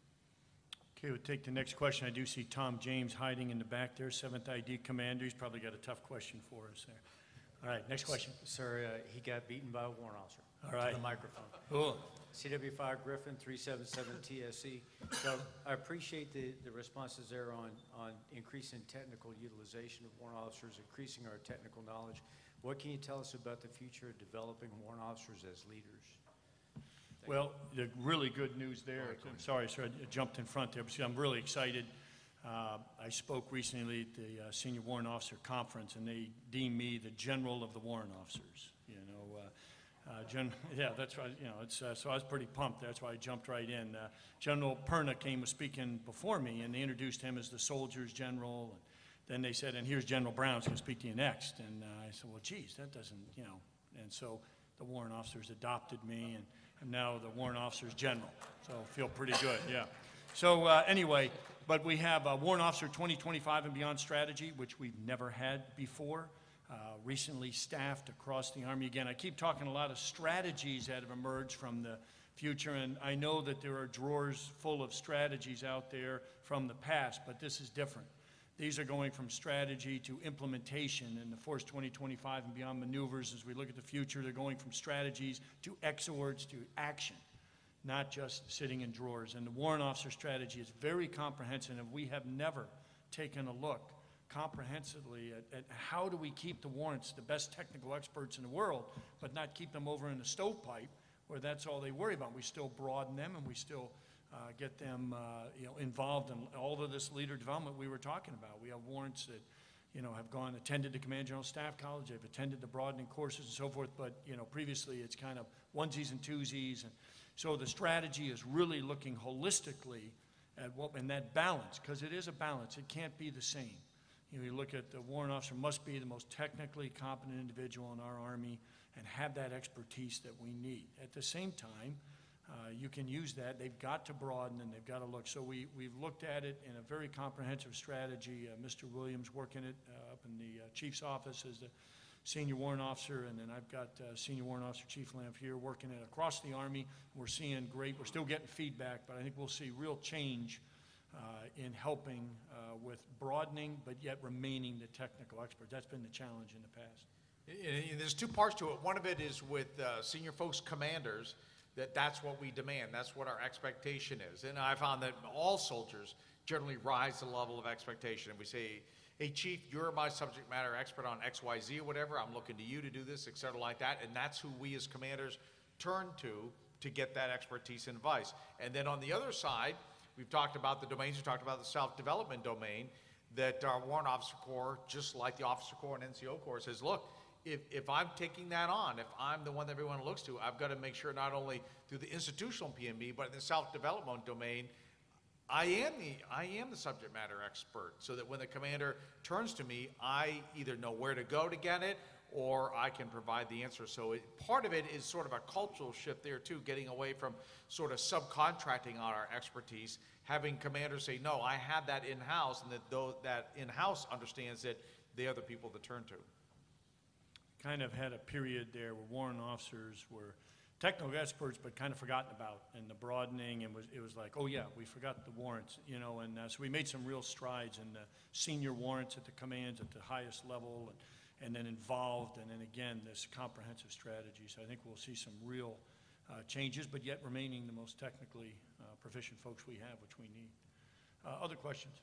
Okay, we'll take the next question. I do see Tom James hiding in the back there, seventh I D Commander. He's probably got a tough question for us there. All right, next question. Sir, uh, he got beaten by a warrant officer. All right. To the microphone. Cool. C W five Griffin, three seven seven T S E. So I appreciate the, the responses there on, on increasing technical utilization of warrant officers, increasing our technical knowledge. What can you tell us about the future of developing warrant officers as leaders? Thank Well, the really good news there, I'm sorry, sir, I jumped in front there, but see, I'm really excited. Uh, I spoke recently at the uh, Senior Warrant Officer Conference, and they deemed me the general of the warrant officers, you know. Uh, uh, gen yeah, that's right, you know, it's, uh, so I was pretty pumped. That's why I jumped right in. Uh, General Perna came speaking before me, and they introduced him as the soldiers general. And then they said, and here's General Brown's going to speak to you next. And uh, I said, well, geez, that doesn't, you know. And so the warrant officers adopted me, and I'm now the warrant officers general. So I feel pretty good, yeah. So uh, anyway, but we have a Warrant Officer twenty twenty-five and Beyond strategy, which we've never had before, uh, recently staffed across the Army. Again, I keep talking a lot of strategies that have emerged from the future, and I know that there are drawers full of strategies out there from the past, but this is different. These are going from strategy to implementation, and the Force twenty twenty-five and Beyond maneuvers, as we look at the future, they're going from strategies to exhorts to action, not just sitting in drawers. And the warrant officer strategy is very comprehensive, and we have never taken a look comprehensively at, at how do we keep the warrants the best technical experts in the world, but not keep them over in the stovepipe where that's all they worry about. We still broaden them, and we still uh, get them uh, you know, involved in all of this leader development we were talking about. We have warrants that you know, have gone, attended the Command General Staff College, they've attended the broadening courses and so forth, but, you know, previously it's kind of onesies and twosies. And so the strategy is really looking holistically at what, and that balance, because it is a balance, it can't be the same. You know, you look at the warrant officer must be the most technically competent individual in our Army and have that expertise that we need. At the same time, uh, you can use that. They've got to broaden and they've got to look. So we, we've looked at it in a very comprehensive strategy. Uh, Mister Williams working it uh, up in the uh, Chief's office as the Senior Warrant Officer, and then I've got uh, Senior Warrant Officer Chief Lamp here working it across the Army. We're seeing great, we're still getting feedback, but I think we'll see real change uh, in helping uh, with broadening, but yet remaining the technical expert. That's been the challenge in the past. And there's two parts to it. One of it is with uh, senior folks, commanders, that that's what we demand. That's what our expectation is. And I found that all soldiers generally rise to the level of expectation. And we say, hey, Chief, you're my subject matter expert on X, Y, Z or whatever. I'm looking to you to do this, et cetera, like that. And that's who we as commanders turn to to get that expertise and advice. And then on the other side, we've talked about the domains. We talked about the self-development domain that our Warrant Officer Corps, just like the Officer Corps and N C O Corps, says, look, if, if I'm taking that on, if I'm the one that everyone looks to, I've got to make sure not only through the institutional P M B, but in the self-development domain, I am the, I am the subject matter expert, so that when the commander turns to me, I either know where to go to get it, or I can provide the answer. So it, part of it is sort of a cultural shift there too, getting away from sort of subcontracting on our expertise, having commanders say, no, I have that in-house, and that though that in-house understands that they are the people to turn to. Kind of had a period there where warrant officers were technical experts, but kind of forgotten about, and the broadening, and was, it was like, oh yeah, we forgot the warrants, you know, and uh, so we made some real strides in the senior warrants at the commands at the highest level, and, and then involved, and then again, this comprehensive strategy. So I think we'll see some real uh, changes, but yet remaining the most technically uh, proficient folks we have, which we need. Uh, other questions?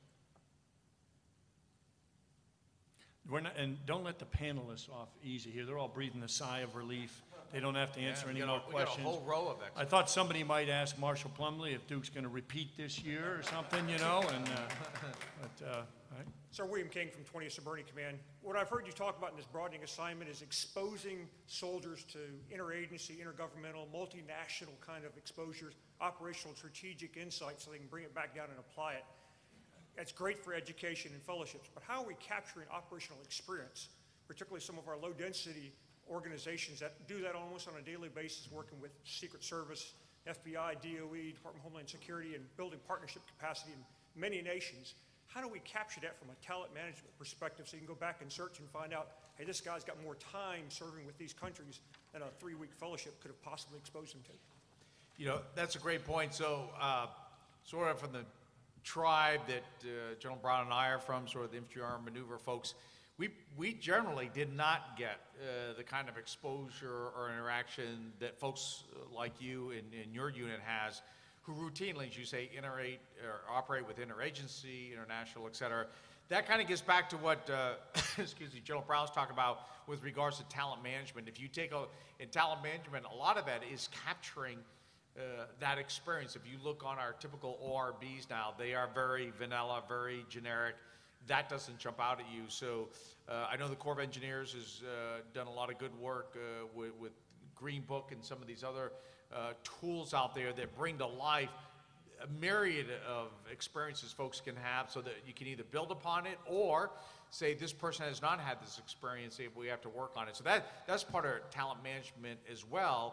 We're not, and don't let the panelists off easy here. They're all breathing a sigh of relief. They don't have to answer Yeah, we any got a- more we got a questions. whole row of experts. I thought somebody might ask Marshall Plumley if Duke's going to repeat this year or something, you know, and, uh, but, uh, all right. Sir, William King from twentieth Suburban Command. What I've heard you talk about in this broadening assignment is exposing soldiers to interagency, intergovernmental, multinational kind of exposures, operational strategic insights so they can bring it back down and apply it. That's great for education and fellowships, but how are we capturing operational experience, particularly some of our low-density organizations that do that almost on a daily basis, working with Secret Service, F B I, D O E, Department of Homeland Security, and building partnership capacity in many nations? How do we capture that from a talent management perspective so you can go back and search and find out, hey, this guy's got more time serving with these countries than a three-week fellowship could have possibly exposed him to? You know, that's a great point. So, uh, sort of from the tribe that uh, General Brown and I are from, sort of the infantry armed maneuver folks, we, we generally did not get uh, the kind of exposure or interaction that folks like you in, in your unit has, who routinely, as you say, interate or operate with interagency, international, et cetera. That kind of gets back to what, uh, excuse me, General Brown's talking about with regards to talent management. If you take a, in talent management, a lot of that is capturing uh, that experience. If you look on our typical O R Bs now, they are very vanilla, very generic. That doesn't jump out at you. So uh, I know the Corps of Engineers has uh, done a lot of good work uh, with, with Green Book and some of these other uh, tools out there that bring to life a myriad of experiences folks can have, so that you can either build upon it or say this person has not had this experience, say we have to work on it. So that, that's part of talent management as well,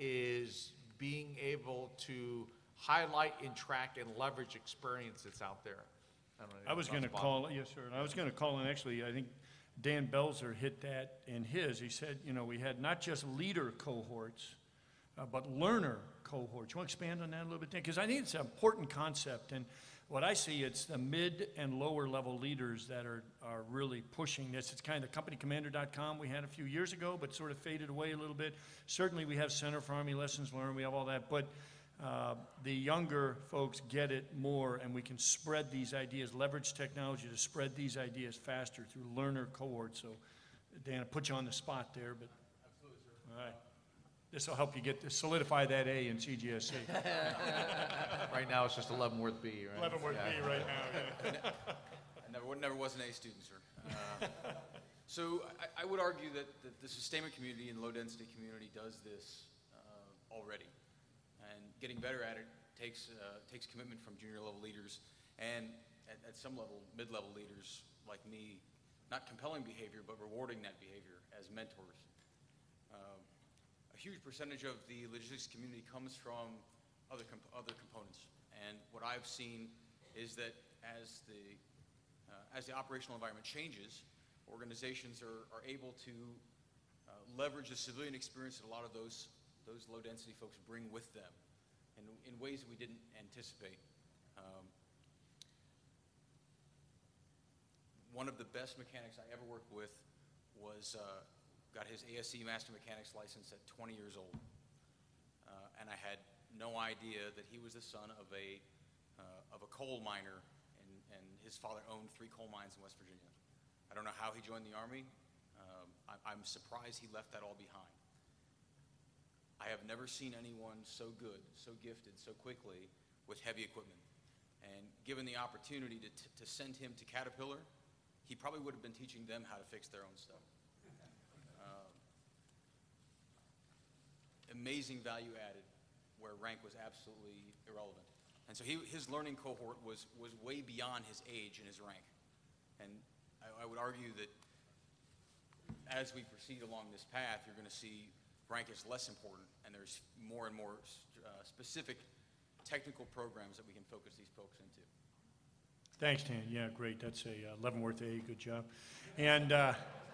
is being able to highlight and track and leverage experience that's out there. I, don't know, I was going to call, yes, sir. I was going to call in, actually, I think Dan Belzer hit that in his. He said, you know, we had not just leader cohorts, uh, but learner cohorts. You want to expand on that a little bit? Because I think it's an important concept. And what I see, it's the mid and lower level leaders that are, are really pushing this. It's kind of company commander dot com we had a few years ago, but sort of faded away a little bit. Certainly we have Center for Army Lessons Learned, we have all that, but uh, the younger folks get it more, and we can spread these ideas, leverage technology to spread these ideas faster through learner cohorts. So, Dan, I put you on the spot there, but. Absolutely, sir. All right. This will help you get to solidify that A in C G S C. Right now, it's just a Leavenworth B, right? Leavenworth Yeah. B right now, yeah. I never, never was an A student, sir. Uh, so I, I would argue that, that the sustainment community and low-density community does this uh, already. And getting better at it takes, uh, takes commitment from junior-level leaders and, at, at some level, mid-level leaders like me, not compelling behavior, but rewarding that behavior as mentors. Um, a huge percentage of the logistics community comes from other, comp other components. And what I've seen is that as the, uh, as the operational environment changes, organizations are, are able to uh, leverage the civilian experience that a lot of those, those low-density folks bring with them in, in ways that we didn't anticipate. Um, one of the best mechanics I ever worked with was, uh, got his A S C Master Mechanic's license at twenty years old. Uh, and I had no idea that he was the son of a, uh, of a coal miner, and, and his father owned three coal mines in West Virginia. I don't know how he joined the Army. Um, I, I'm surprised he left that all behind. I have never seen anyone so good, so gifted, so quickly with heavy equipment. And given the opportunity to, t to send him to Caterpillar, he probably would have been teaching them how to fix their own stuff. Uh, amazing value added where rank was absolutely irrelevant. And so he, his learning cohort was, was way beyond his age and his rank. And I, I would argue that as we proceed along this path, you're going to see rank is less important, and there's more and more uh, specific technical programs that we can focus these folks into. Thanks, Dan. Yeah, great. That's a uh, Leavenworth A. Good job. And, uh,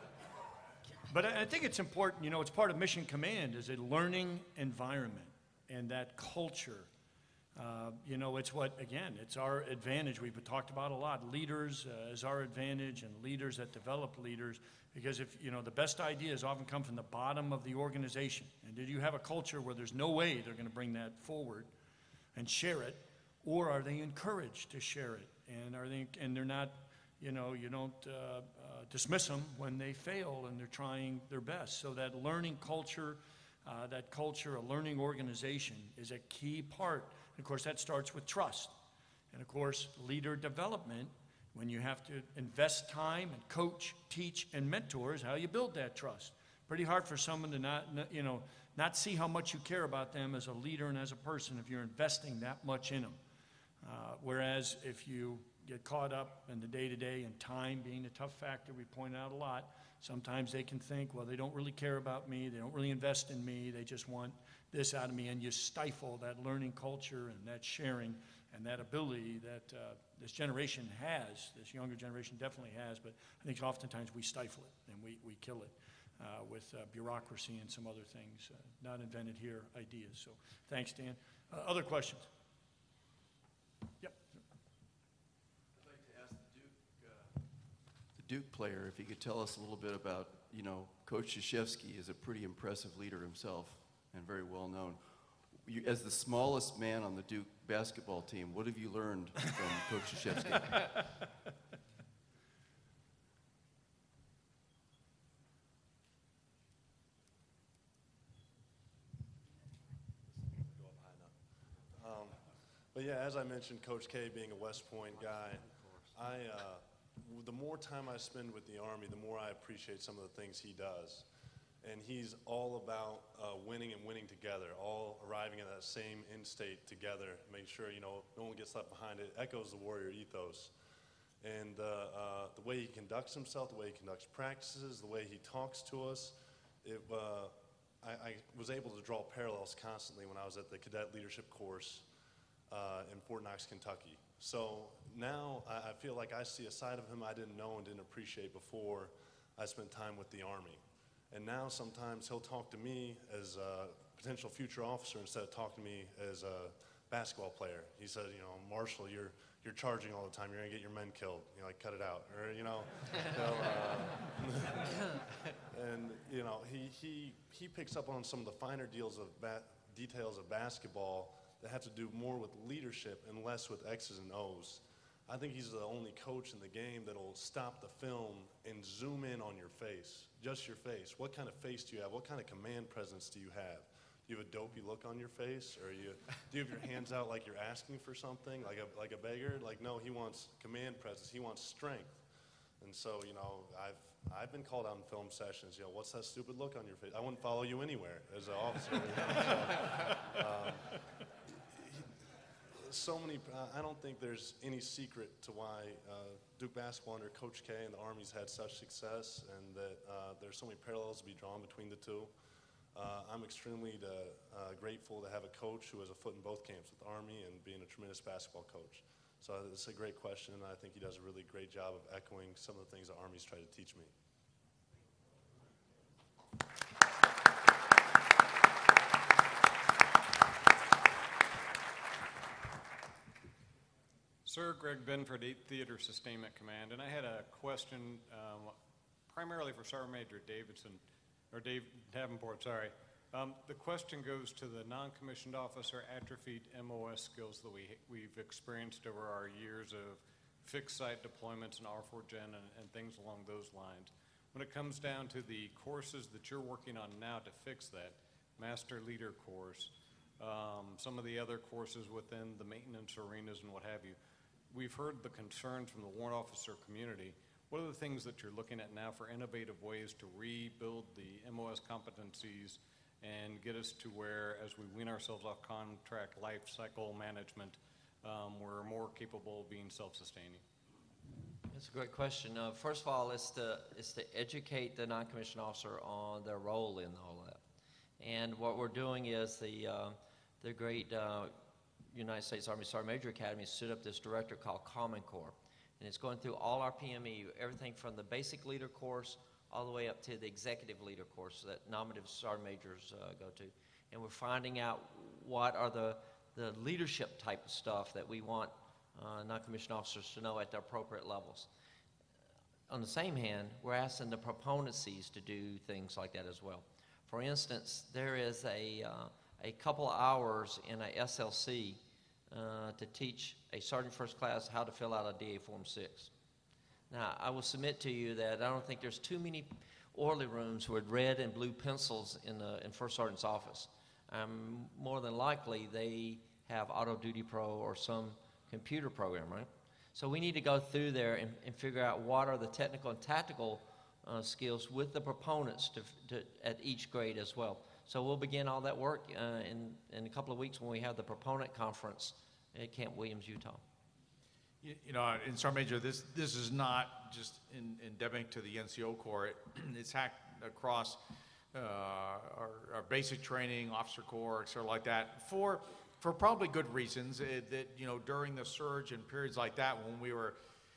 but I I think it's important, you know, it's part of Mission Command is a learning environment and that culture. Uh, you know, it's what, again, it's our advantage. We've talked about a lot. Leaders uh, is our advantage, and leaders that develop leaders. Because if, you know, the best ideas often come from the bottom of the organization. And did you have a culture where there's no way they're going to bring that forward and share it, or are they encouraged to share it? And are they, and they're not, you know, you don't uh, uh, dismiss them when they fail and they're trying their best. So that learning culture, uh, that culture, a learning organization is a key part. And of course, that starts with trust. And of course, leader development, when you have to invest time and coach, teach, and mentor is how you build that trust. Pretty hard for someone to not, you know, not see how much you care about them as a leader and as a person if you're investing that much in them. Uh, whereas if you get caught up in the day-to-day and time being a tough factor, we point out a lot, sometimes they can think, well, they don't really care about me, they don't really invest in me, they just want this out of me, and you stifle that learning culture and that sharing and that ability that uh, this generation has, this younger generation definitely has, but I think oftentimes we stifle it and we, we kill it uh, with uh, bureaucracy and some other things, uh, not invented here ideas. So thanks, Dan. Uh, other questions? Yep. I'd like to ask the Duke, uh, the Duke player if he could tell us a little bit about, you know, Coach Krzyzewski is a pretty impressive leader himself and very well known. You, as the smallest man on the Duke basketball team, what have you learned from Coach Krzyzewski? Um, but yeah, as I mentioned, Coach K being a West Point guy, I, uh, the more time I spend with the Army, the more I appreciate some of the things he does. And he's all about uh, winning and winning together, all arriving at that same end state together, make sure, you know, no one gets left behind. It echoes the Warrior ethos. And uh, uh, the way he conducts himself, the way he conducts practices, the way he talks to us, it, uh, I, I was able to draw parallels constantly when I was at the cadet leadership course uh, in Fort Knox, Kentucky. So now I, I feel like I see a side of him I didn't know and didn't appreciate before I spent time with the Army. And now sometimes he'll talk to me as a potential future officer instead of talking to me as a basketball player. He said, you know, Marshall, you're you're charging all the time. You're gonna get your men killed. You know, like cut it out, or you know. you know uh, and you know, he he he picks up on some of the finer deals of ba details of basketball that have to do more with leadership and less with X's and O's. I think he's the only coach in the game that'll stop the film and zoom in on your face, just your face. What kind of face do you have? What kind of command presence do you have? Do you have a dopey look on your face? Or you, do you have your hands out like you're asking for something, like a, like a beggar? Like, no, he wants command presence. He wants strength. And so, you know, I've, I've been called out in film sessions, you know, what's that stupid look on your face? I wouldn't follow you anywhere as an officer. You know? So, um, so many, uh, I don't think there's any secret to why uh, Duke basketball under Coach K and the Army's had such success, and that uh, there's so many parallels to be drawn between the two. Uh, I'm extremely to, uh, grateful to have a coach who has a foot in both camps with the Army and being a tremendous basketball coach. So it's a great question, and I think he does a really great job of echoing some of the things the Army's tried to teach me. Sir, Greg Benford, eighth Theater Sustainment Command, and I had a question um, primarily for Sergeant Major Davidson, or Dave Davenport, sorry. Um, the question goes to the non-commissioned officer atrophied M O S skills that we, we've experienced over our years of fixed site deployments and R four gen and, and things along those lines. When it comes down to the courses that you're working on now to fix that, Master Leader course, um, some of the other courses within the maintenance arenas and what have you, we've heard the concerns from the warrant officer community. What are the things that you're looking at now for innovative ways to rebuild the M O S competencies and get us to where, as we wean ourselves off contract life cycle management, um, we're more capable of being self-sustaining? That's a great question. Uh, first of all, it's to, it's to educate the non-commissioned officer on their role in all that. And what we're doing is the, uh, the great uh, United States Army Sergeant Major Academy stood up this director called Common Core. And it's going through all our P M E, everything from the basic leader course all the way up to the executive leader course that nominative sergeant majors uh, go to. And we're finding out what are the, the leadership type of stuff that we want uh, non-commissioned officers to know at the appropriate levels. On the same hand, we're asking the proponencies to do things like that as well. For instance, there is a, uh, a couple hours in a S L C uh, to teach a sergeant first class how to fill out a D A Form six. Now, I will submit to you that I don't think there's too many orderly rooms with red and blue pencils in the in first sergeant's office. Um, more than likely, they have Auto Duty Pro or some computer program, right? So we need to go through there and, and figure out what are the technical and tactical uh, skills with the proponents to, to, at each grade as well. So we'll begin all that work uh, in, in a couple of weeks when we have the proponent conference at Camp Williams, Utah. You, you know, in Sergeant Major, this, this is not just in, endemic to the N C O Corps. It, it's hacked across uh, our, our basic training, officer corps, et cetera, like that, for, for probably good reasons. It, that, you know, during the surge and periods like that, when we were,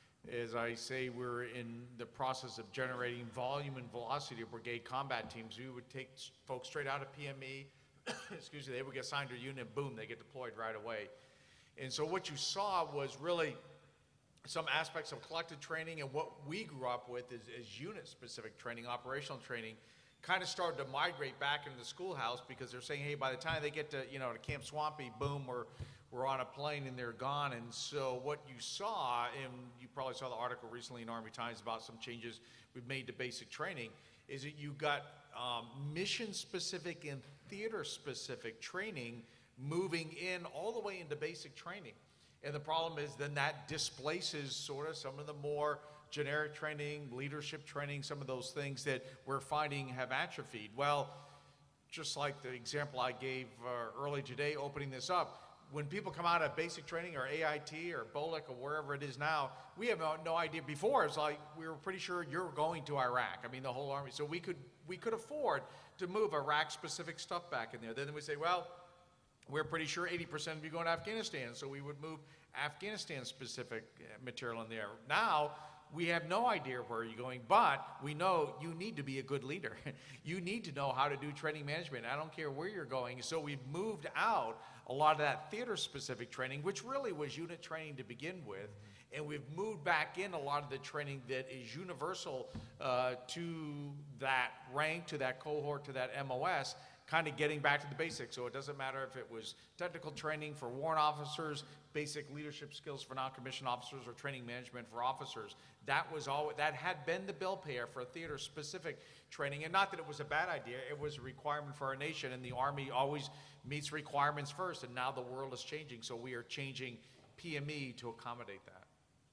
as I say, we were in the process of generating volume and velocity of brigade combat teams, we would take folks straight out of P M E, excuse me, they would get assigned to a unit, boom, they get deployed right away. And so what you saw was really some aspects of collective training, and what we grew up with is, is unit-specific training, operational training, kind of started to migrate back into the schoolhouse because they're saying, hey, by the time they get to, you know, to Camp Swampy, boom, we're, we're on a plane and they're gone. And so what you saw, and you probably saw the article recently in Army Times about some changes we've made to basic training, is that you got um, mission-specific and theater-specific training moving in all the way into basic training. And the problem is then that displaces sort of some of the more generic training, leadership training, some of those things that we're finding have atrophied. Well, just like the example I gave uh, early today, opening this up, when people come out of basic training or A I T or BOLIC or wherever it is now, we have no, no idea. Before, it's like we were pretty sure you're going to Iraq. I mean, the whole Army. So we could, we could afford to move Iraq-specific stuff back in there. Then we say, well, we're pretty sure eighty percent of you going to Afghanistan, so we would move Afghanistan-specific material in there. Now, we have no idea where you're going, but we know you need to be a good leader. You need to know how to do training management. I don't care where you're going. So we've moved out a lot of that theater-specific training, which really was unit training to begin with, and we've moved back in a lot of the training that is universal uh, to that rank, to that cohort, to that M O S, kind of getting back to the basics. So it doesn't matter if it was technical training for warrant officers, basic leadership skills for non-commissioned officers, or training management for officers. That was all, that had been the bill payer for theater-specific training. And not that it was a bad idea, it was a requirement for our nation, and the Army always meets requirements first, and now the world is changing, so we are changing P M E to accommodate that.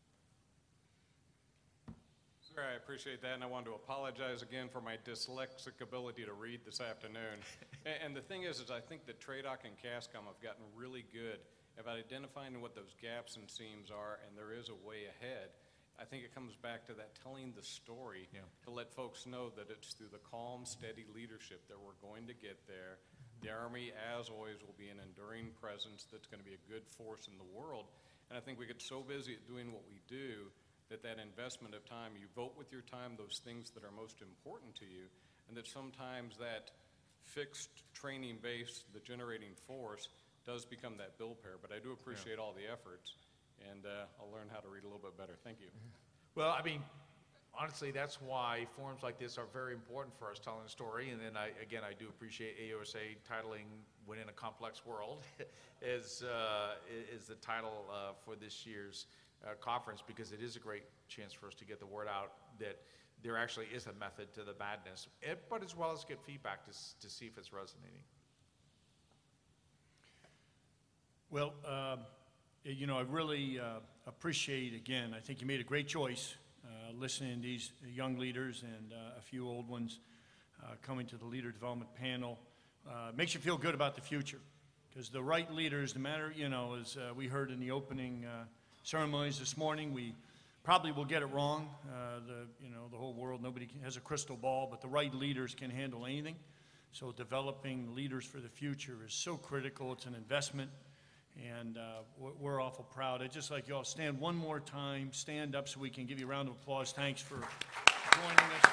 Sir, I appreciate that, and I wanted to apologize again for my dyslexic ability to read this afternoon. and, and the thing is, is I think that TRADOC and CASCOM have gotten really good about identifying what those gaps and seams are, and there is a way ahead. I think it comes back to that telling the story, yeah, to let folks know that it's through the calm, steady leadership that we're going to get there. The Army, as always, will be an enduring presence that's going to be a good force in the world. And I think we get so busy at doing what we do that that investment of time, you vote with your time those things that are most important to you, and that sometimes that fixed training base, the generating force, does become that bill pair. But I do appreciate yeah. all the efforts, and uh, I'll learn how to read a little bit better. Thank you. Well, I mean, honestly, that's why forums like this are very important for us telling a story. And then, I, again, I do appreciate A U S A titling Winning a Complex World is, uh, is the title uh, for this year's uh, conference, because it is a great chance for us to get the word out that there actually is a method to the madness, it, but as well as get feedback to, to see if it's resonating. Well, uh, you know, I really uh, appreciate, again, I think you made a great choice uh, listening to these young leaders and uh, a few old ones uh, coming to the leader development panel. uh, makes you feel good about the future. Because the right leaders, no matter, you know, as uh, we heard in the opening uh, ceremonies this morning, we probably will get it wrong. Uh, the, you know, the whole world, nobody has a crystal ball, but the right leaders can handle anything. So developing leaders for the future is so critical. It's an investment, and uh, we're, we're awful proud. I'd just like you all stand one more time, stand up so we can give you a round of applause. Thanks for joining us.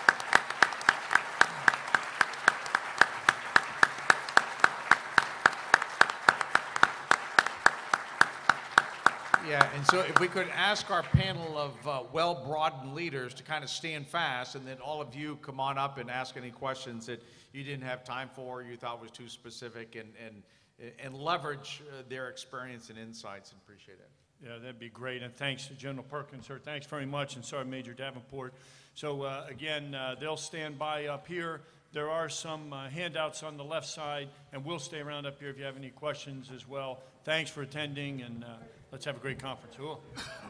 Yeah, and so if we could ask our panel of uh, well-broadened leaders to kind of stand fast, and then all of you come on up and ask any questions that you didn't have time for, you thought was too specific, and, and, and leverage uh, their experience and insights, and appreciate it. Yeah, that'd be great, and thanks to General Perkins, sir. Thanks very much, and sorry, Major Davenport. So uh, again, uh, they'll stand by up here. There are some uh, handouts on the left side, and we'll stay around up here if you have any questions as well. Thanks for attending, and uh, let's have a great conference. Cool.